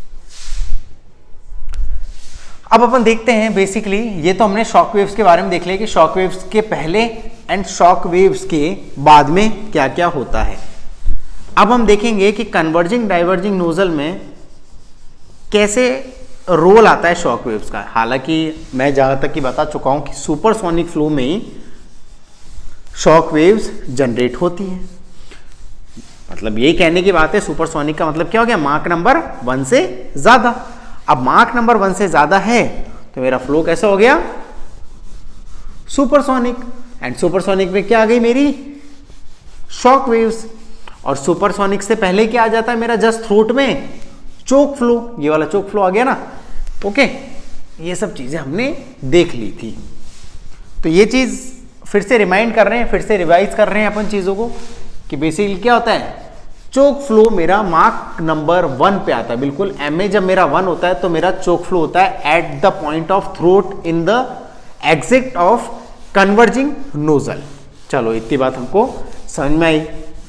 अब अपन देखते हैं बेसिकली, ये तो हमने शॉक वेव्स के बारे में देख लिया कि शॉक वेव्स के पहले एंड शॉक वेव्स के बाद में क्या क्या होता है। अब हम देखेंगे कि कन्वर्जिंग डाइवर्जिंग नोजल में कैसे रोल आता है शॉक वेव्स का। हालांकि मैं जहां तक कि बता चुका हूं कि सुपरसोनिक फ्लो में ही शॉक वेव्स जनरेट होती है, मतलब यही कहने की बात है। सुपरसोनिक का मतलब क्या हो गया, माक नंबर वन से ज्यादा। अब माक नंबर वन से ज्यादा है तो मेरा फ्लो कैसा हो गया, सुपरसोनिक। एंड सुपरसोनिक में क्या आ गई मेरी, शॉक वेव्स। और सुपरसोनिक से पहले क्या आ जाता है मेरा जस्ट थ्रोट में, चोक फ्लो, ये वाला चोक फ्लो आ गया ना, ओके। ये सब चीजें हमने देख ली थी। तो ये चीज फिर से रिमाइंड कर रहे हैं, फिर से रिवाइज कर रहे हैं अपन चीजों को कि बेसिकली क्या होता है, चोक फ्लो मेरा मार्क नंबर वन पे आता है, बिल्कुल एम ए जब मेरा वन होता है तो मेरा चोक फ्लो होता है at the point of throat in the exit of converging nozzle. चलो इतनी बात हमको समझ में आई।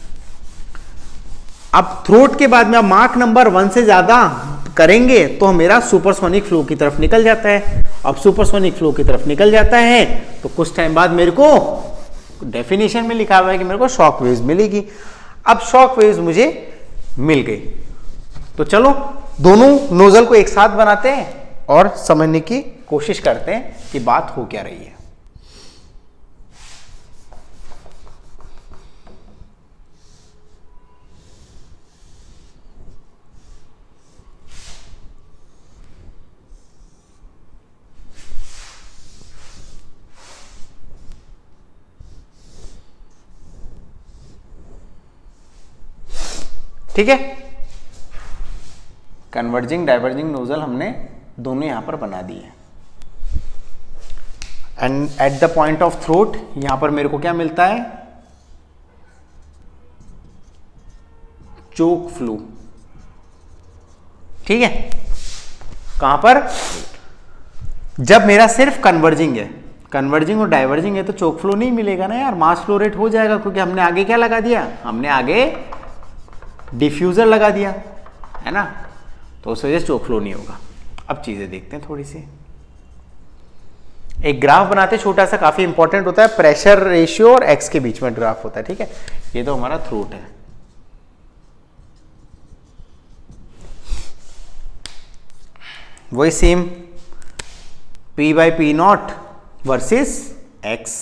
अब थ्रोट के बाद में अब मार्क नंबर वन से ज्यादा करेंगे तो मेरा सुपरसोनिक फ्लो की तरफ निकल जाता है। अब सुपरसोनिक फ्लो की तरफ निकल जाता है तो कुछ टाइम बाद मेरे को डेफिनेशन में लिखा हुआ है कि मेरे को शॉक वेव्स मिलेगी। अब शॉक वेव्स मुझे मिल गई तो चलो दोनों नोजल को एक साथ बनाते हैं और समझने की कोशिश करते हैं कि बात हो क्या रही है। ठीक है, कन्वर्जिंग डाइवर्जिंग नोजल हमने दोनों यहां पर बना दिए and at the point of throat यहां पर मेरे को क्या मिलता है, चोक फ्लो। ठीक है, कहां पर, जब मेरा सिर्फ कन्वर्जिंग है, कन्वर्जिंग और डाइवर्जिंग है तो चोक फ्लो नहीं मिलेगा ना यार, मास फ्लो रेट हो जाएगा, क्योंकि हमने आगे क्या लगा दिया, हमने आगे डिफ्यूजर लगा दिया है ना, तो उस वजह से चोक फ्लो नहीं होगा। अब चीजें देखते हैं थोड़ी सी, एक ग्राफ बनाते छोटा सा, काफी इंपॉर्टेंट होता है, प्रेशर रेशियो और एक्स के बीच में ग्राफ होता है। ठीक है, ये तो हमारा थ्रोट है, वही same P by P naught versus X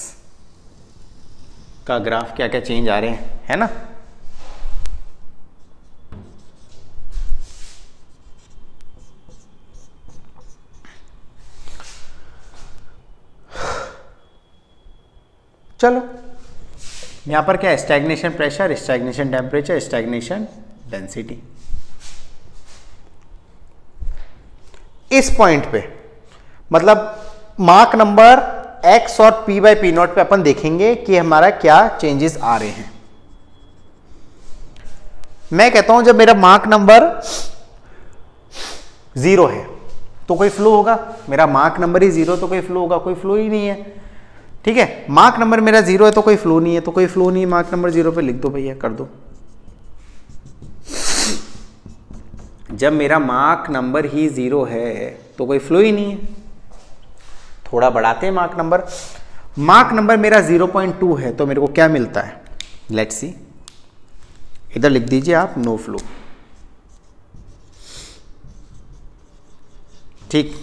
का ग्राफ, क्या क्या चेंज आ रहे हैं, है ना। चलो यहां पर क्या है, stagnation pressure, stagnation temperature, stagnation density. इस पॉइंट पे मतलब मार्क नंबर x और p बाई पी नॉट पे अपन देखेंगे कि हमारा क्या चेंजेस आ रहे हैं। मैं कहता हूं जब मेरा मार्क नंबर जीरो है तो कोई फ्लो होगा, मेरा मार्क नंबर ही जीरो तो कोई फ्लो होगा, कोई फ्लो ही नहीं है। ठीक है, मार्क नंबर मेरा जीरो है तो कोई फ्लो नहीं है, तो कोई फ्लो नहीं है, मार्क नंबर जीरो पे लिख दो भैया, कर दो। जब मेरा मार्क नंबर ही जीरो है तो कोई फ्लो ही नहीं है, थोड़ा बढ़ाते हैं मार्क नंबर, मार्क नंबर मेरा जीरो पॉइंट टू है तो मेरे को क्या मिलता है, लेट्स सी, इधर लिख दीजिए आप नो फ्लो। ठीक,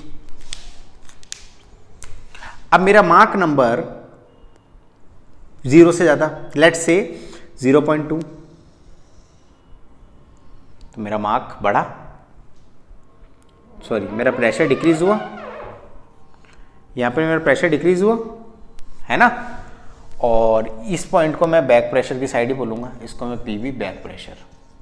अब मेरा मार्क नंबर जीरो से ज्यादा, let's say zero point to, तो मेरा मार्क बढ़ा, सॉरी मेरा प्रेशर डिक्रीज हुआ, यहाँ पे मेरा प्रेशर डिक्रीज हुआ है ना, और इस पॉइंट को मैं बैक प्रेशर की साइड ही बोलूँगा, इसको मैं पीवी बैक प्रेशर।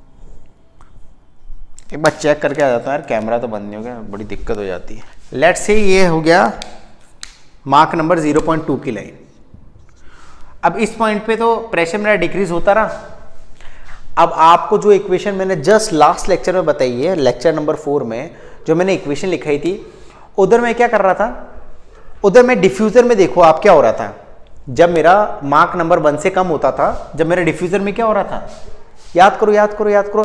एक बार चेक करके आ जाता हूँ यार, कैमरा तो बंद नहीं हो गया, बड़ी दिक्कत हो जाती है। लेट्स से ये हो गया mark number zero point two की लाइन। अब इस पॉइंट पे तो प्रेशर मेरा डिक्रीज होता रहा। अब आपको जो इक्वेशन मैंने जस्ट लास्ट लेक्चर में बताई है, लेक्चर नंबर फोर में जो मैंने इक्वेशन लिखाई थी, उधर मैं क्या कर रहा था, उधर मैं डिफ्यूजर में देखो आप क्या हो रहा था, जब मेरा मार्क नंबर वन से कम होता था, जब मेरे डिफ्यूजर में क्या हो रहा था, याद करो याद करो याद करो,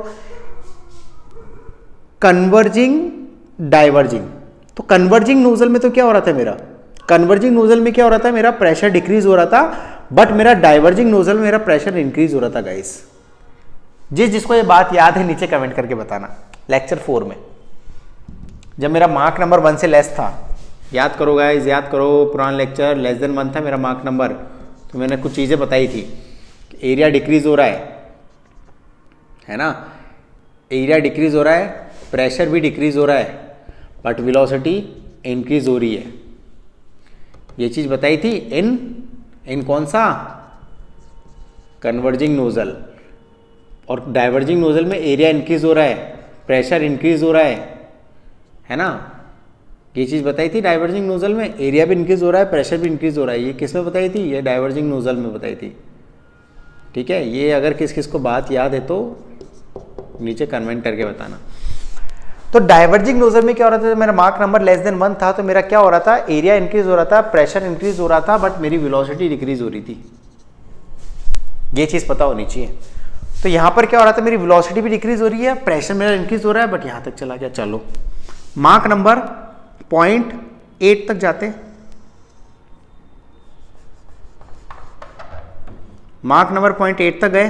कन्वर्जिंग डाइवर्जिंग। तो कन्वर्जिंग नोजल में तो क्या हो रहा था मेरा, कन्वर्जिंग नोजल में क्या हो रहा था, मेरा प्रेशर डिक्रीज हो रहा था, बट मेरा डाइवर्जिंग नोजल में मेरा प्रेशर इंक्रीज हो रहा था गाइस। जिस जिसको ये बात याद है नीचे कमेंट करके बताना। लेक्चर फोर में जब मेरा मार्क नंबर वन से लेस था, याद करो गाइस, याद करो, पुराना लेक्चर, लेस देन वन था मेरा मार्क नंबर, तो मैंने कुछ चीज़ें बताई थी। एरिया डिक्रीज हो रहा है है ना, एरिया डिक्रीज हो रहा है, प्रेशर भी डिक्रीज हो रहा है, बट वेलोसिटी इंक्रीज हो रही है। ये चीज़ बताई थी इन इन कौन सा, कन्वर्जिंग नोजल। और डाइवर्जिंग नोजल में एरिया इंक्रीज हो रहा है, प्रेशर इंक्रीज हो रहा है है ना, ये चीज़ बताई थी। डाइवर्जिंग नोजल में एरिया भी इंक्रीज हो रहा है, प्रेशर भी इंक्रीज हो रहा है। ये किस में बताई थी, ये डाइवर्जिंग नोजल में बताई थी। ठीक है, ये अगर किस किस को बात याद है तो नीचे कमेंट करके बताना। तो डाइवर्जिंग नोजल में क्या हो रहा था, मेरा mark number less than one था, तो मेरा क्या हो रहा था, एरिया इंक्रीज हो रहा था, प्रेशर इंक्रीज हो रहा था, बट मेरी वेलोसिटी डिक्रीज हो रही थी। ये चीज़ पता होनी चाहिए। तो यहाँ पर क्या हो रहा था, मेरी वेलोसिटी भी डिक्रीज हो रही है, प्रेशर मेरा इंक्रीज हो रहा है, बट यहाँ तक चला गया। चलो मार्क नंबर पॉइंट एट तक जाते, मार्क नंबर पॉइंट एट तक गए,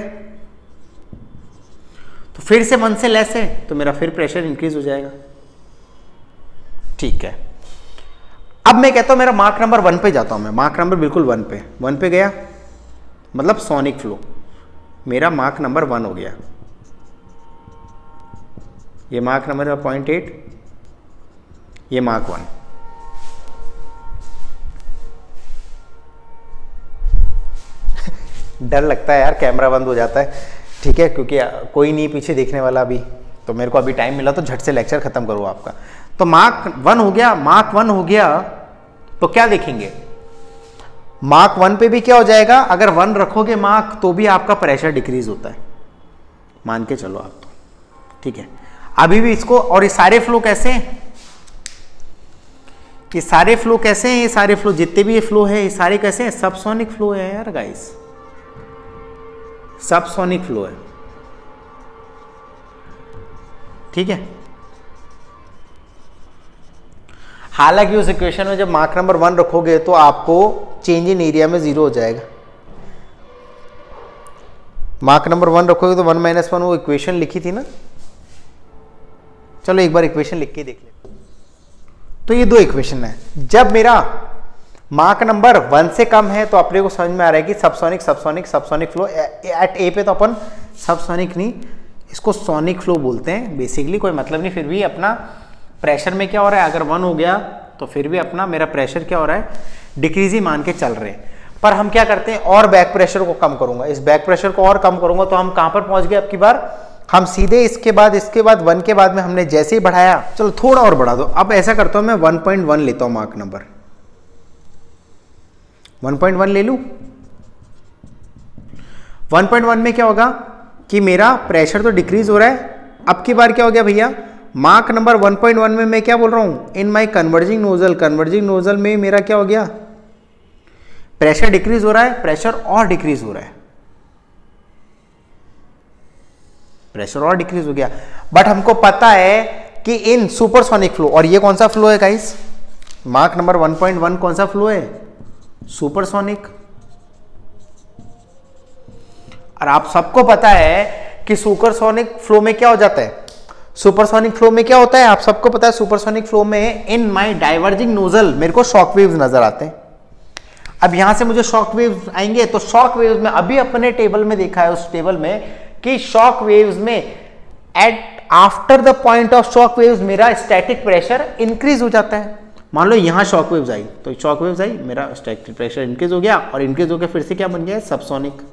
तो फिर से वन से लेस है, तो मेरा फिर प्रेशर इंक्रीज हो जाएगा। ठीक है, अब मैं कहता हूं मेरा मार्क नंबर वन पे जाता हूं, मैं मार्क नंबर बिल्कुल वन पे वन पे गया, मतलब सोनिक फ्लो, मेरा मार्क नंबर वन हो गया। ये मार्क नंबर पॉइंट एट, ये मार्क वन। डर लगता है यार, कैमरा बंद हो जाता है। ठीक है, क्योंकि कोई नहीं पीछे देखने वाला अभी, तो मेरे को अभी टाइम मिला तो झट से लेक्चर खत्म करूँ आपका। तो मार्क वन हो गया, मार्क वन हो गया तो क्या देखेंगे, मार्क वन पे भी क्या हो जाएगा, अगर वन रखोगे मार्क तो भी आपका प्रेशर डिक्रीज होता है, मान के चलो आप। तो ठीक है, अभी भी इसको, और ये सारे फ्लो कैसे हैं, ये सारे फ्लो कैसे हैं, ये सारे फ्लो जितने भी ये फ्लो है, ये सारे कैसे हैं, सबसोनिक फ्लो है यार गाइस, सबसोनिक फ्लो है। ठीक है, हालांकि उस इक्वेशन में जब मार्क नंबर वन रखोगे तो आपको चेंज इन एरिया में जीरो हो जाएगा। मार्क नंबर वन रखोगे तो वन माइनस वन, वो इक्वेशन लिखी थी ना, चलो एक बार इक्वेशन लिख के देख लेते। तो ये दो इक्वेशन है, जब मेरा मार्क नंबर वन से कम है तो अपने को समझ में आ रहा है कि subsonic subsonic subsonic flow. At a पे तो अपन सबसोनिक नहीं, इसको सोनिक फ्लो बोलते हैं बेसिकली, कोई मतलब नहीं। फिर भी अपना प्रेशर में क्या हो रहा है, अगर वन हो गया तो फिर भी अपना मेरा प्रेशर क्या हो रहा है, डिक्रीज ही मान के चल रहे हैं। पर हम क्या करते हैं, और बैक प्रेशर को कम करूंगा, इस बैक प्रेशर को और कम करूंगा, तो हम कहां पर पहुंच गए अब की बार, हम सीधे इसके बाद इसके बाद वन के बाद में हमने जैसे ही बढ़ाया, चलो थोड़ा और बढ़ा दो। अब ऐसा करता हूं मैं वन पॉइंट वन लेता हूं, mark number one point one ले लूं। वन पॉइंट वन में क्या होगा कि मेरा प्रेशर तो डिक्रीज हो रहा है। अब की बार क्या हो गया भैया, mark number one point one में मैं क्या बोल रहा हूं, in my converging nozzle, converging nozzle में मेरा क्या हो गया, प्रेशर डिक्रीज हो रहा है, प्रेशर और डिक्रीज हो रहा है, प्रेशर और डिक्रीज हो गया। बट हमको पता है कि इन सुपरसोनिक फ्लो, और ये कौन सा फ्लो है guys, mark number one point one कौन सा फ्लो है, सुपरसोनिक। और आप सबको पता है कि सुपरसोनिक फ्लो में क्या हो जाता है, सुपरसोनिक फ्लो में क्या होता है, आप सबको पता है सुपरसोनिक फ्लो में इन माय डाइवर्जिंग नोजल मेरे को शॉक वेव्स नजर आते हैं। अब यहां से मुझे शॉक वेव्स आएंगे, तो शॉक वेव्स में अभी अपने टेबल में देखा है, उस टेबल में कि शॉक वेव्स में at after the point of shock waves मेरा स्टैटिक प्रेशर इंक्रीज हो जाता है। मान लो यहां शॉक वेव्स आई, तो शॉक वेव्स आई, मेरा स्टैटिक प्रेशर इंक्रीज हो गया, और इंक्रीज हो गया फिर से क्या बन गया, सबसोनिक।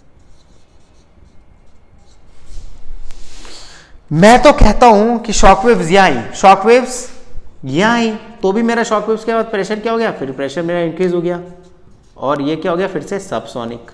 मैं तो कहता हूं कि शॉक वेव्स यहां आई, शॉक वेव्स यहां आई, तो भी मेरा शॉक वेव्स के बाद प्रेशर क्या हो गया, फिर प्रेशर मेरा इंक्रीज हो गया, और ये क्या हो गया, फिर से सबसोनिक।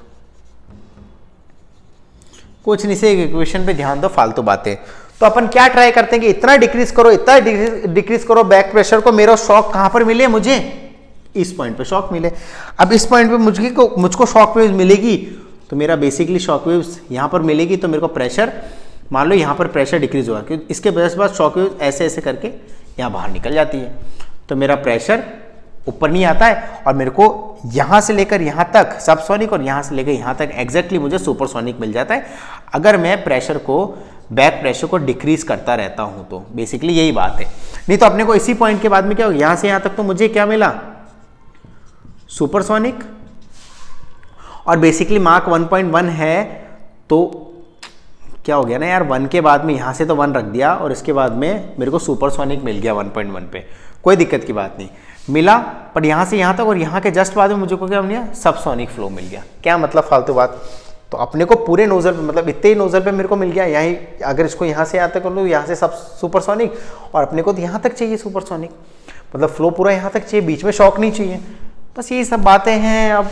कुछ नहीं से इक्वेशन पे ध्यान दो, फालतू बातें। तो अपन क्या ट्राई करते हैं कि इतना डिक्रीज करो, इतना डिक्रीज करो बैक प्रेशर को, मेरा शॉक कहां पर मिले, मुझे इस पॉइंट पे शॉक मिले। अब इस पॉइंट पे मुझे को मुझको शॉक वेव्स मिलेगी, तो मेरा बेसिकली शॉक वेव्स यहां पर मिलेगी, तो मेरे को प्रेशर, मान लो यहां पर प्रेशर डिक्रीज हुआ, क्योंकि इसके बाद शॉक वेव्स ऐसे ऐसे करके यहां बाहर निकल जाती है, तो मेरा प्रेशर ऊपर नहीं आता है, और मेरे को यहां से लेकर यहां तक सबसोनिक, और यहां से लेकर यहां तक एग्जैक्टली मुझे सुपरसोनिक मिल जाता है, अगर मैं प्रेशर को, बैक प्रेशर को डिक्रीज करता रहता हूं तो। बेसिकली यही बात है। नहीं तो अपने को इसी पॉइंट के बाद में क्या हो, यहां से यहां तक तो मुझे क्या मिला, सुपरसोनिक, और basically mark one point one है, तो क्या हो गया ना यार, वन के बाद में यहां से तो वन रख दिया, और इसके बाद में मेरे को सुपरसोनिक मिल गया वन पॉइंट वन पे, कोई दिक्कत की बात नहीं, मिला। पर यहां से यहां तक और यहां के जस्ट बाद में मुझे को क्या मिल गया, सबसोनिक फ्लो मिल गया। क्या मतलब फालतू बात, तो अपने को पूरे नोजल पे, मतलब इतने ही नोजल पे मेरे को मिल गया, यहीं अगर इसको यहां से यहां तक कर लो, यहां से सब सुपरसोनिक, और अपने को तो यहां तक चाहिए सुपरसोनिक, मतलब फ्लो पूरा यहां तक चाहिए, बीच में शॉक नहीं चाहिए। बस यही सब बातें हैं। अब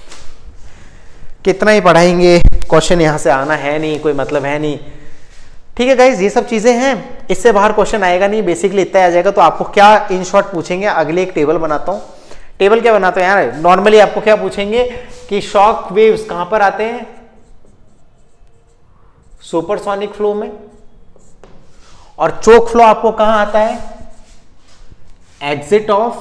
कितना ही पढ़ाएंगे, क्वेश्चन यहां से आना है नहीं, कोई मतलब है नहीं। ठीक है गाइज, ये सब चीजें हैं, इससे बाहर क्वेश्चन आएगा नहीं, बेसिकली इतना आ जाएगा। तो आपको क्या इन शॉर्ट पूछेंगे, अगले एक टेबल बनाता हूं। टेबल क्या बनाता हूं यार, नॉर्मली आपको क्या पूछेंगे कि शॉक वेव्स कहां पर आते हैं, सुपरसोनिक फ्लो में, और चोक फ्लो आपको कहां आता है, exit of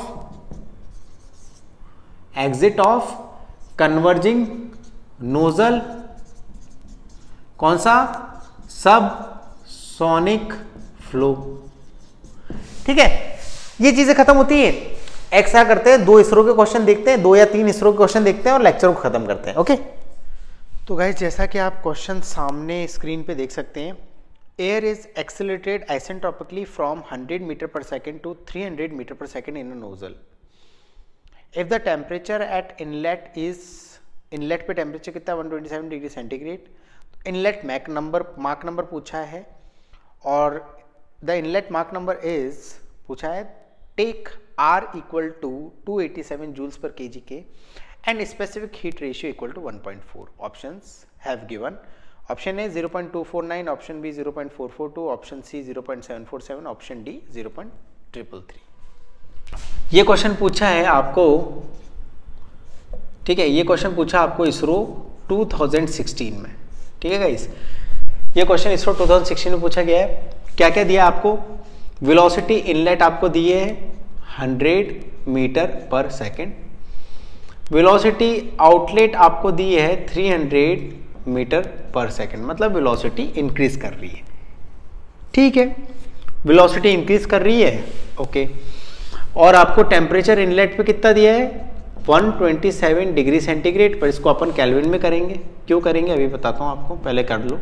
exit of converging nozzle, कौन सा, सब सोनिक फ्लो। ठीक है, ये चीजें खत्म होती है। एक्स्ट्रा करते हैं, दो इसरो के क्वेश्चन देखते हैं, दो या तीन इसरो के क्वेश्चन देखते हैं, और लेक्चर को खत्म करते हैं। ओके, तो गाइस जैसा कि आप क्वेश्चन सामने स्क्रीन पे देख सकते हैं, air is accelerated isentropically from hundred meter per second to three hundred meter per second in a nozzle. If the temperature at inlet is, inlet पे टेम्परेचर कितना, one twenty seven degree centigrade. Inlet mach number, mark number पूछा है, और the inlet mark number is पूछा है, take R equal to two eighty seven joules per kg K and specific heat ratio equal to one point four. Options have given, option A zero point two four nine, option B zero point four four two, option C zero point seven four seven, option D zero point three three three. ये question पूछा है आपको, ठीक है, ये question पूछा आपको ISRO two thousand sixteen में। ठीक है गाइस, ये question ISRO two thousand sixteen में पूछा गया है। क्या क्या दिया आपको, वेलोसिटी इनलेट आपको दिए है hundred meter per second, velocity outlet आपको दी है three hundred meter per second, मतलब वेलोसिटी इंक्रीज कर रही है। ठीक है, वेलोसिटी इंक्रीज कर रही है, ओके। और आपको टेम्परेचर इनलेट पे कितना दिया है, one twenty seven degree centigrade, पर इसको अपन केल्विन में करेंगे। क्यों करेंगे अभी बताता हूं आपको, पहले कर लो।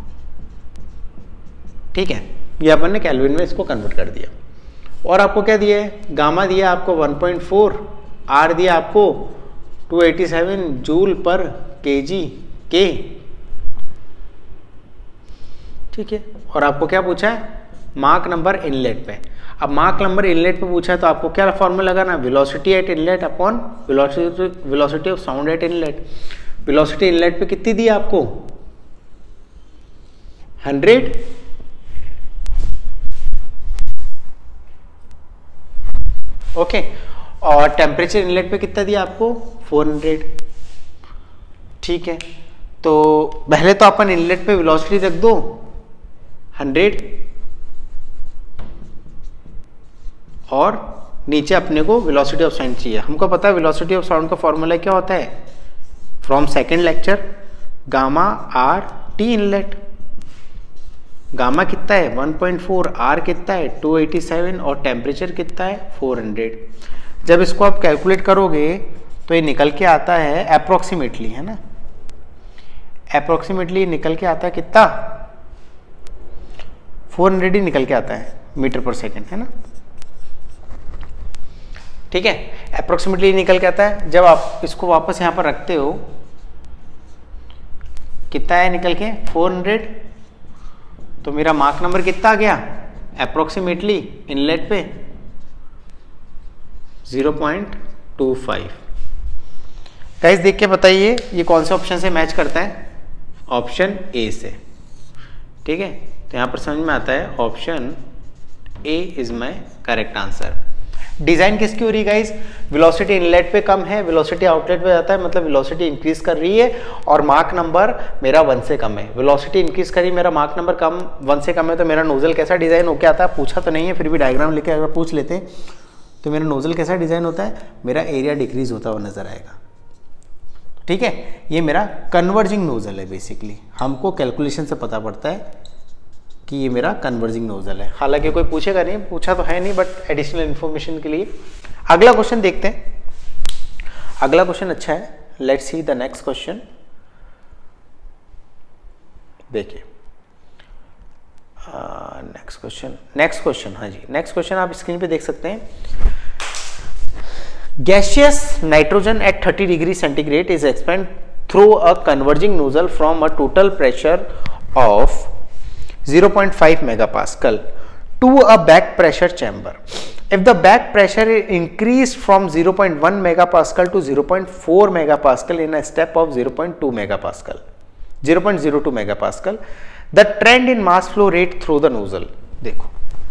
ठीक है, ये अपन ने केल्विन में इसको कन्वर्ट कर दिया। और आपको क्या दिया है, गामा दिया आपको वन पॉइंट फोर, आर दिया आपको two eighty seven joule per kg K. ठीक है, और आपको क्या पूछा है, मार्क नंबर इनलेट पे। अब मार्क नंबर इनलेट पे पूछा है, तो आपको क्या फॉर्मूला लगाना, velocity at inlet upon velocity velocity of sound at inlet. Velocity inlet पे कितनी दी आपको, हंड्रेड, ओके। और टेम्परेचर इनलेट पे कितना दिया आपको, फोर हंड्रेड। ठीक है, तो पहले तो अपन इनलेट पे वेलोसिटी रख दो हंड्रेड, और नीचे अपने को वेलोसिटी ऑफ साउंड चाहिए। हमको पता है वेलोसिटी ऑफ साउंड का फॉर्मूला क्या होता है, from second lecture, gamma R T inlet. Gamma कितना है वन पॉइंट फोर, आर कितना है टू एटी सेवन, और टेम्परेचर कितना है फोर हंड्रेड। जब इसको आप कैलकुलेट करोगे तो ये निकल के आता है अप्रोक्सीमेटली, है ना, अप्रोक्सीमेटली निकल के आता है कितना, फोर हंड्रेड ही निकल के आता है मीटर पर सेकेंड, है ना, ठीक है, अप्रोक्सीमेटली निकल के आता है। जब आप इसको वापस यहाँ पर रखते हो कितना है निकल के फोर हंड्रेड, तो मेरा मार्क नंबर कितना आ गया अप्रोक्सीमेटली इनलेट पे zero point two five. Guys देख के बताइए ये कौन से ऑप्शन से मैच करता है, ऑप्शन ए से, ठीक है, तो यहाँ पर समझ में आता है option A is my correct answer. Design किसकी हो रही है गाइस, वेलोसिटी इनलेट पे कम है, वेलोसिटी आउटलेट पे जाता है, मतलब वेलोसिटी इंक्रीज कर रही है और मार्क नंबर मेरा वन से कम है। वेलोसिटी इंक्रीज करी, मेरा मार्क नंबर कम वन से कम है, तो मेरा नोजल कैसा डिजाइन होके आता है, पूछा तो नहीं है, फिर भी डायग्राम लेके अगर पूछ लेते हैं तो मेरा नोजल कैसा डिजाइन होता है, मेरा एरिया डिक्रीज होता हुआ नजर आएगा, ठीक है। ये मेरा कन्वर्जिंग नोजल है, बेसिकली हमको कैलकुलेशन से पता पड़ता है कि ये मेरा कन्वर्जिंग नोजल है। हालांकि कोई पूछेगा नहीं, पूछा तो है नहीं, बट एडिशनल इंफॉर्मेशन के लिए। अगला क्वेश्चन देखते हैं, अगला क्वेश्चन अच्छा है, let's see the next question. देखिए नेक्स्ट क्वेश्चन, नेक्स्ट क्वेश्चन हाँ जी, नेक्स्ट क्वेश्चन आप स्क्रीन पे देख सकते हैं। Gaseous nitrogen at thirty degree centigrade is expand through a converging nozzle from a total pressure of zero point five megapascal to a back pressure chamber. If the back pressure is increased from zero point one megapascal to zero point four megapascal in a step of zero point two megapascal, zero point zero two megapascal, the trend in mass flow rate through the nozzle. देखो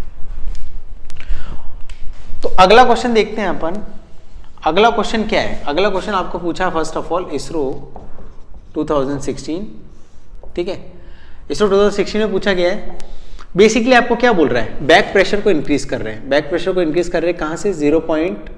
तो अगला question देखते हैं अपन। अगला question क्या है, अगला question आपको पूछा first of all ISRO two thousand sixteen, ठीक है, इसरो टू थाउजेंड सिक्सटीन में पूछा गया है। बेसिकली आपको क्या बोल रहा है, बैक प्रेशर को इंक्रीज कर रहे हैं, बैक प्रेशर को इंक्रीज कर रहे हैं कहां से, zero point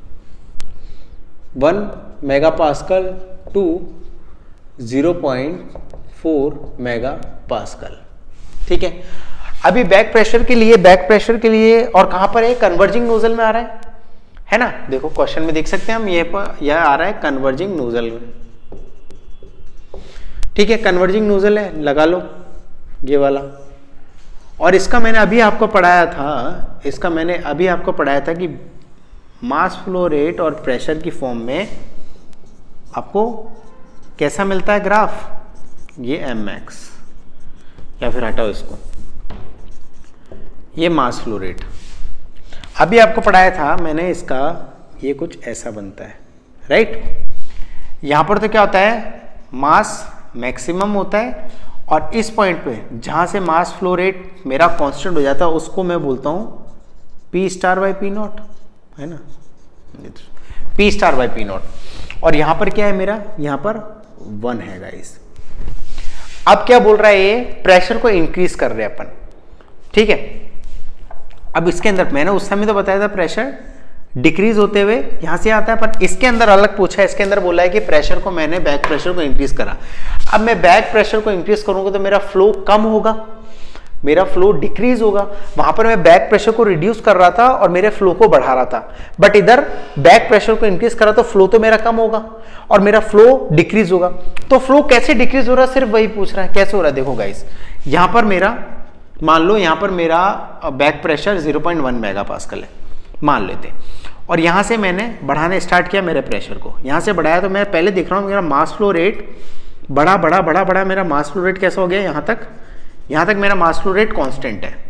one megapascal to zero point four megapascal, ठीक है। अभी बैक प्रेशर के लिए, बैक प्रेशर के लिए और कहां पर है, कन्वर्जिंग नोजल में आ रहा है, है ना। देखो क्वेश्चन में देख सकते हैं हम, ये पर यह आ रहा है कन्वर्जिंग नोजल में, ठीक है, कन्वर्जिंग नोजल है, लगा लो ये वाला। और इसका मैंने अभी आपको पढ़ाया था, इसका मैंने अभी आपको पढ़ाया था कि मास फ्लो रेट और प्रेशर की फॉर्म में आपको कैसा मिलता है ग्राफ, ये एम एक्स, या फिर हटाओ इसको, ये मास फ्लो रेट अभी आपको पढ़ाया था मैंने, इसका ये कुछ ऐसा बनता है, राइट। यहां पर तो क्या होता है, मास मैक्सिमम होता है और इस पॉइंट पे जहां से मास फ्लो रेट मेरा कांस्टेंट हो जाता है उसको मैं बोलता हूं P star by P naught, है ना, P star by P naught. और यहां पर क्या है मेरा, यहां पर वन है गाइस। अब क्या बोल रहा है ये, प्रेशर को इंक्रीज कर रहे हैं अपन, ठीक है। अब इसके अंदर मैंने उस समय तो बताया था प्रेशर डिक्रीज होते हुए यहां से आता है, पर इसके अंदर अलग पूछा है, इसके अंदर बोला है कि प्रेशर को मैंने बैक प्रेशर को इंक्रीज करा। अब मैं बैक प्रेशर को इंक्रीज करूंगा तो मेरा फ्लो कम होगा, मेरा फ्लो डिक्रीज होगा। वहां पर मैं बैक प्रेशर को रिड्यूस कर रहा था और मेरे फ्लो को बढ़ा रहा था, बट इधर बैक प्रेशर को इंक्रीज करा तो फ्लो तो मेरा कम होगा और मेरा फ्लो डिक्रीज होगा। तो फ्लो कैसे डिक्रीज हो रहा है, सिर्फ वही पूछ रहा है कैसे हो रहा है। देखो गाइस, यहां पर मेरा मान लो, यहां पर मेरा back pressure zero point one megapascal है मान लेते हैं, और यहां से मैंने बढ़ाने स्टार्ट किया मेरे प्रेशर को, यहां से बढ़ाया तो मैं पहले देख रहा हूं मेरा मास फ्लो रेट बड़ा बड़ा बड़ा बड़ा मेरा मास फ्लो रेट कैसा हो गया, यहां तक यहां तक मेरा मास फ्लो रेट कांस्टेंट है,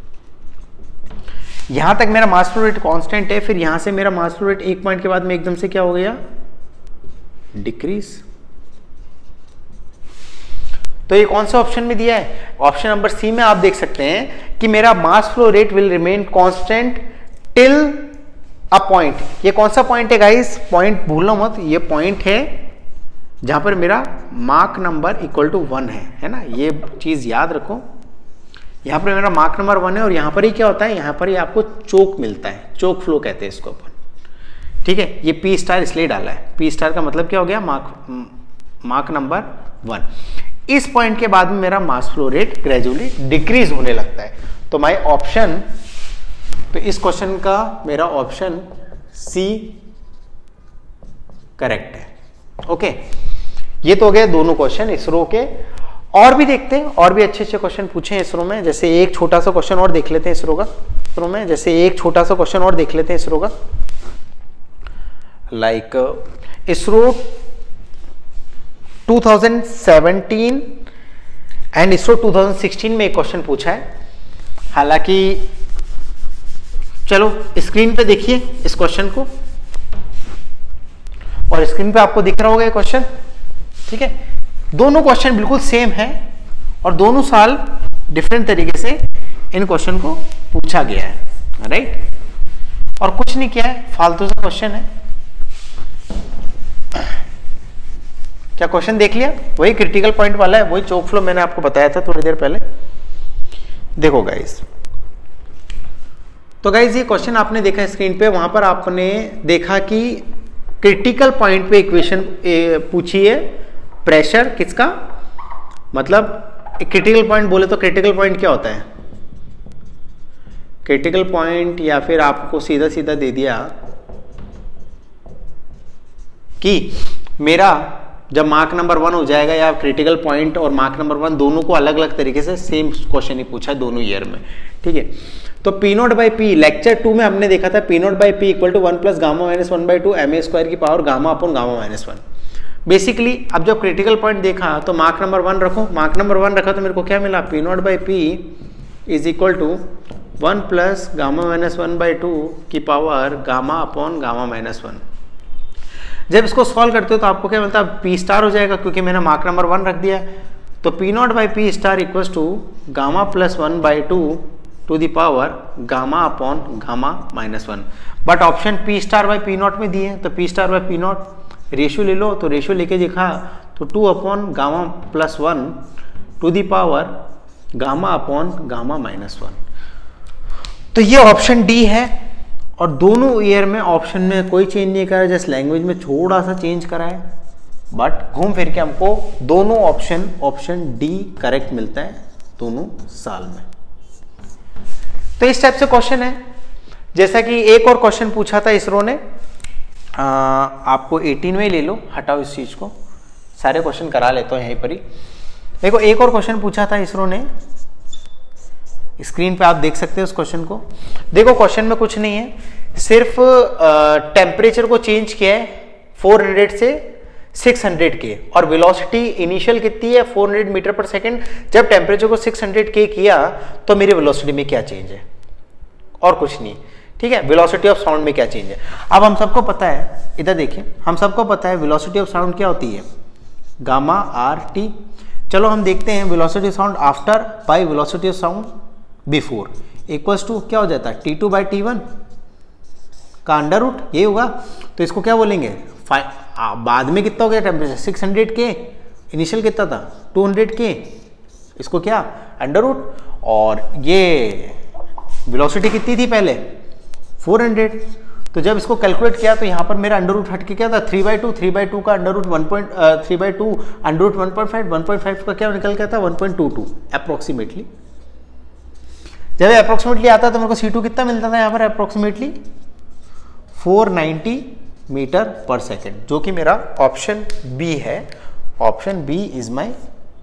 यहां तक मेरा मास फ्लो रेट कांस्टेंट है। फिर यहां से मेरा मास फ्लो रेट एक पॉइंट के बाद में एकदम से क्या हो गया, डिक्रीज। तो ये कौन सा ऑप्शन में दिया है, ऑप्शन नंबर सी में आप देख सकते हैं कि मेरा mass flow rate will remain constant till a point. ये कौन सा पॉइंट है गाइस, पॉइंट भूलना मत, ये पॉइंट है जहां पर मेरा mark number equal to one है, है ना, ये चीज याद रखो। यहां पर मेरा मार्क नंबर वन है और यहां पर ही क्या होता है, यहां पर ही आपको चोक मिलता है, चोक फ्लो कहते हैं इसको अपन, ठीक है। ये पी स्टार इसलिए डाला है, पी स्टार का मतलब क्या हो गया, मार्क मार्क नंबर वन। इस पॉइंट के बाद में मेरा mass flow rate gradually decrease होने लगता है। तो माय ऑप्शन, तो इस क्वेश्चन का मेरा ऑप्शन सी करेक्ट है। ओके, ये तो हो गए दोनों क्वेश्चन इसरो के। और भी देखते हैं, और भी अच्छे अच्छे क्वेश्चन पूछे हैं इसरो में। जैसे एक छोटा सा क्वेश्चन और देख लेते हैं इसरो का इसरो में जैसे एक छोटा सा क्वेश्चन और देख लेते हैं इसरो का। Like ISRO two thousand seventeen and ISRO two thousand sixteen में एक क्वेश्चन पूछा है। हालांकि चलो स्क्रीन पे देखिए इस क्वेश्चन को, और स्क्रीन पे आपको दिख रहा होगा ये क्वेश्चन, ठीक है। दोनों क्वेश्चन बिल्कुल सेम है और दोनों साल डिफरेंट तरीके से इन क्वेश्चन को पूछा गया है, राइट। और कुछ नहीं किया है, फालतू सा क्वेश्चन है। क्या क्वेश्चन देख लिया? वही क्रिटिकल पॉइंट वाला है, वही चोक फ्लो मैंने आपको बताया था थोड़ी देर पहले। देखो गाइस, तो गाइस ये क्वेश्चन आपने देखा स्क्रीन पे, वहां पर आपने देखा कि क्रिटिकल पॉइंट पे इक्वेशन पूछी है। प्रेशर किसका, मतलब क्रिटिकल पॉइंट बोले तो क्रिटिकल पॉइंट क्या होता है? क्रिटिकल पॉइंट या फिर आपको सीधा सीधा दे दिया कि मेरा जब मार्क नंबर वन हो जाएगा, या क्रिटिकल पॉइंट और मार्क नंबर वन दोनों को अलग अलग तरीके से सेम क्वेश्चन ही पूछा है दोनों ईयर में, ठीक है। तो P naught by P lecture two में हमने देखा था, P naught by P equal to one plus gamma minus one by two M A square की power gamma upon gamma minus one. Basically अब जब क्रिटिकल पॉइंट देखा तो mark number one रखो, मार्क नंबर वन रखा तो मेरे को क्या मिला, P naught by P is equal to one plus gamma minus one by to की power gamma upon gamma minus one. जब इसको सॉल्व करते हो तो आपको क्या मिलता है, पी स्टार हो जाएगा क्योंकि मैंने मार्क नंबर वन रख दिया। तो P naught by P star equals to gamma plus one by two to the power gamma upon gamma minus one. But option P star by P naught में दिए हैं, तो P star by P naught ratio ले लो, तो ratio लेके देखा तो two upon gamma plus one to the power gamma upon gamma minus one. तो ये ऑप्शन डी है, और दोनों ईयर में ऑप्शन में कोई चेंज नहीं करा, जस्ट लैंग्वेज में थोड़ा सा चेंज करा है, बट घूम फिर के हमको दोनों ऑप्शन ऑप्शन डी करेक्ट मिलता है दोनों साल में। तो इस टाइप से क्वेश्चन है। जैसा कि एक और क्वेश्चन पूछा था इसरो ने, आ, आपको अठारह में ले लो, हटाओ इस चीज को, सारे क्वेश्चन करा लेते हो यहीं पर ही। देखो एक और क्वेश्चन पूछा था इसरो ने, स्क्रीन पे आप देख सकते हैं उस क्वेश्चन को। देखो क्वेश्चन में कुछ नहीं है, सिर्फ टेम्परेचर को चेंज किया है चार सौ से छह सौ के, और वेलोसिटी इनिशियल कितनी है चार सौ मीटर पर सेकंड। जब टेम्परेचर को छह सौ के किया तो मेरी वेलोसिटी में क्या चेंज है, और कुछ नहीं, ठीक है। वेलोसिटी ऑफ साउंड में क्या चेंज है। अब हम सबको पता है, इधर देखिए, हम सबको पता है वेलोसिटी ऑफ साउंड क्या होती है, गामा आर टी। चलो हम देखते हैं velocity of sound after by velocity of sound before equals to क्या हो जाता है, T two by T one का अंडर रूट, ये होगा। तो इसको क्या बोलेंगे, बाद में कितना हो गया temperature, six hundred K, initial कितना था टू हंड्रेड के, इसको क्या अंडर रूट, और ये वेलोसिटी कितनी थी पहले फोर हंड्रेड। तो जब इसको कैलकुलेट किया तो यहाँ पर मेरा अंडर रूट हट के क्या था, three by two, three by two का under root one point three by two under root one point five, one point five का क्या निकल गया था one point two two approximately. जब अप्रोक्सीमेटली आता तो मेरे को सी टू कितना मिलता था यहाँ पर, approximately four ninety meter per second, जो कि मेरा ऑप्शन बी है। Option B is my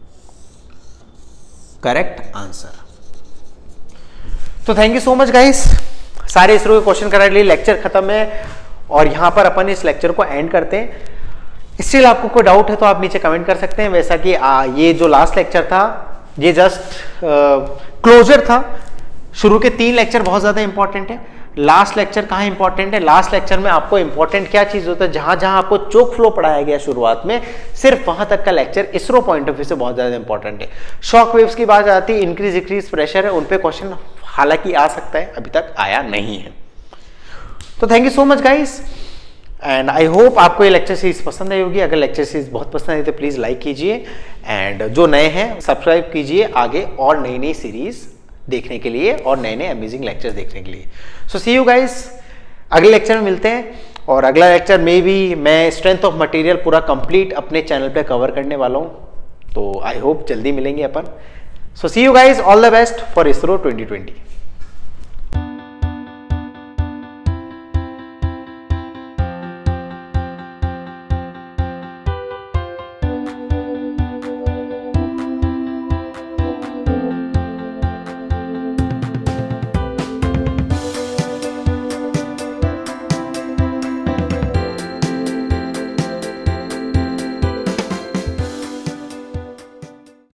correct answer. तो thank you so much guys, सारे इसरो के क्वेश्चन कराने के लिए लेक्चर खत्म है, और यहां पर अपन इस लेक्चर को एंड करते हैं। स्टिल आपको कोई डाउट है तो आप नीचे कमेंट कर सकते हैं। वैसा कि आ, ये जो लास्ट लेक्चर था ये जस्ट क्लोजर था। शुरू के तीन लेक्चर बहुत ज्यादा इंपॉर्टेंट है, लास्ट लेक्चर कहाँ इंपॉर्टेंट है। लास्ट लेक्चर में आपको इंपॉर्टेंट क्या चीज होता है, जहां जहां आपको चोक फ्लो पढ़ाया गया शुरुआत में, सिर्फ वहां तक का lecture ISRO point of view से बहुत ज्यादा इंपॉर्टेंट है। शॉक वेव्स की बात आती है, इंक्रीज डिक्रीज प्रेशर है, उन पे क्वेश्चन हालांकि आ सकता है, अभी तक आया नहीं है। तो thank you so much guys, and I hope आपको ये लेक्चर सीरीज पसंद आई होगी। अगर लेक्चर सीरीज बहुत पसंद आई तो प्लीज लाइक कीजिए, एंड जो नए हैं सब्सक्राइब कीजिए आगे और नई नई सीरीज देखने के लिए और नए नए अमेजिंग लेक्चर्स देखने के लिए। सो सी यू गाइस, अगले लेक्चर में मिलते हैं, और अगला लेक्चर में भी मैं स्ट्रेंथ ऑफ मटेरियल पूरा कंप्लीट अपने चैनल पे कवर करने वाला हूँ। तो आई होप जल्दी मिलेंगे अपन। So see you guys, all the best for ISRO twenty twenty.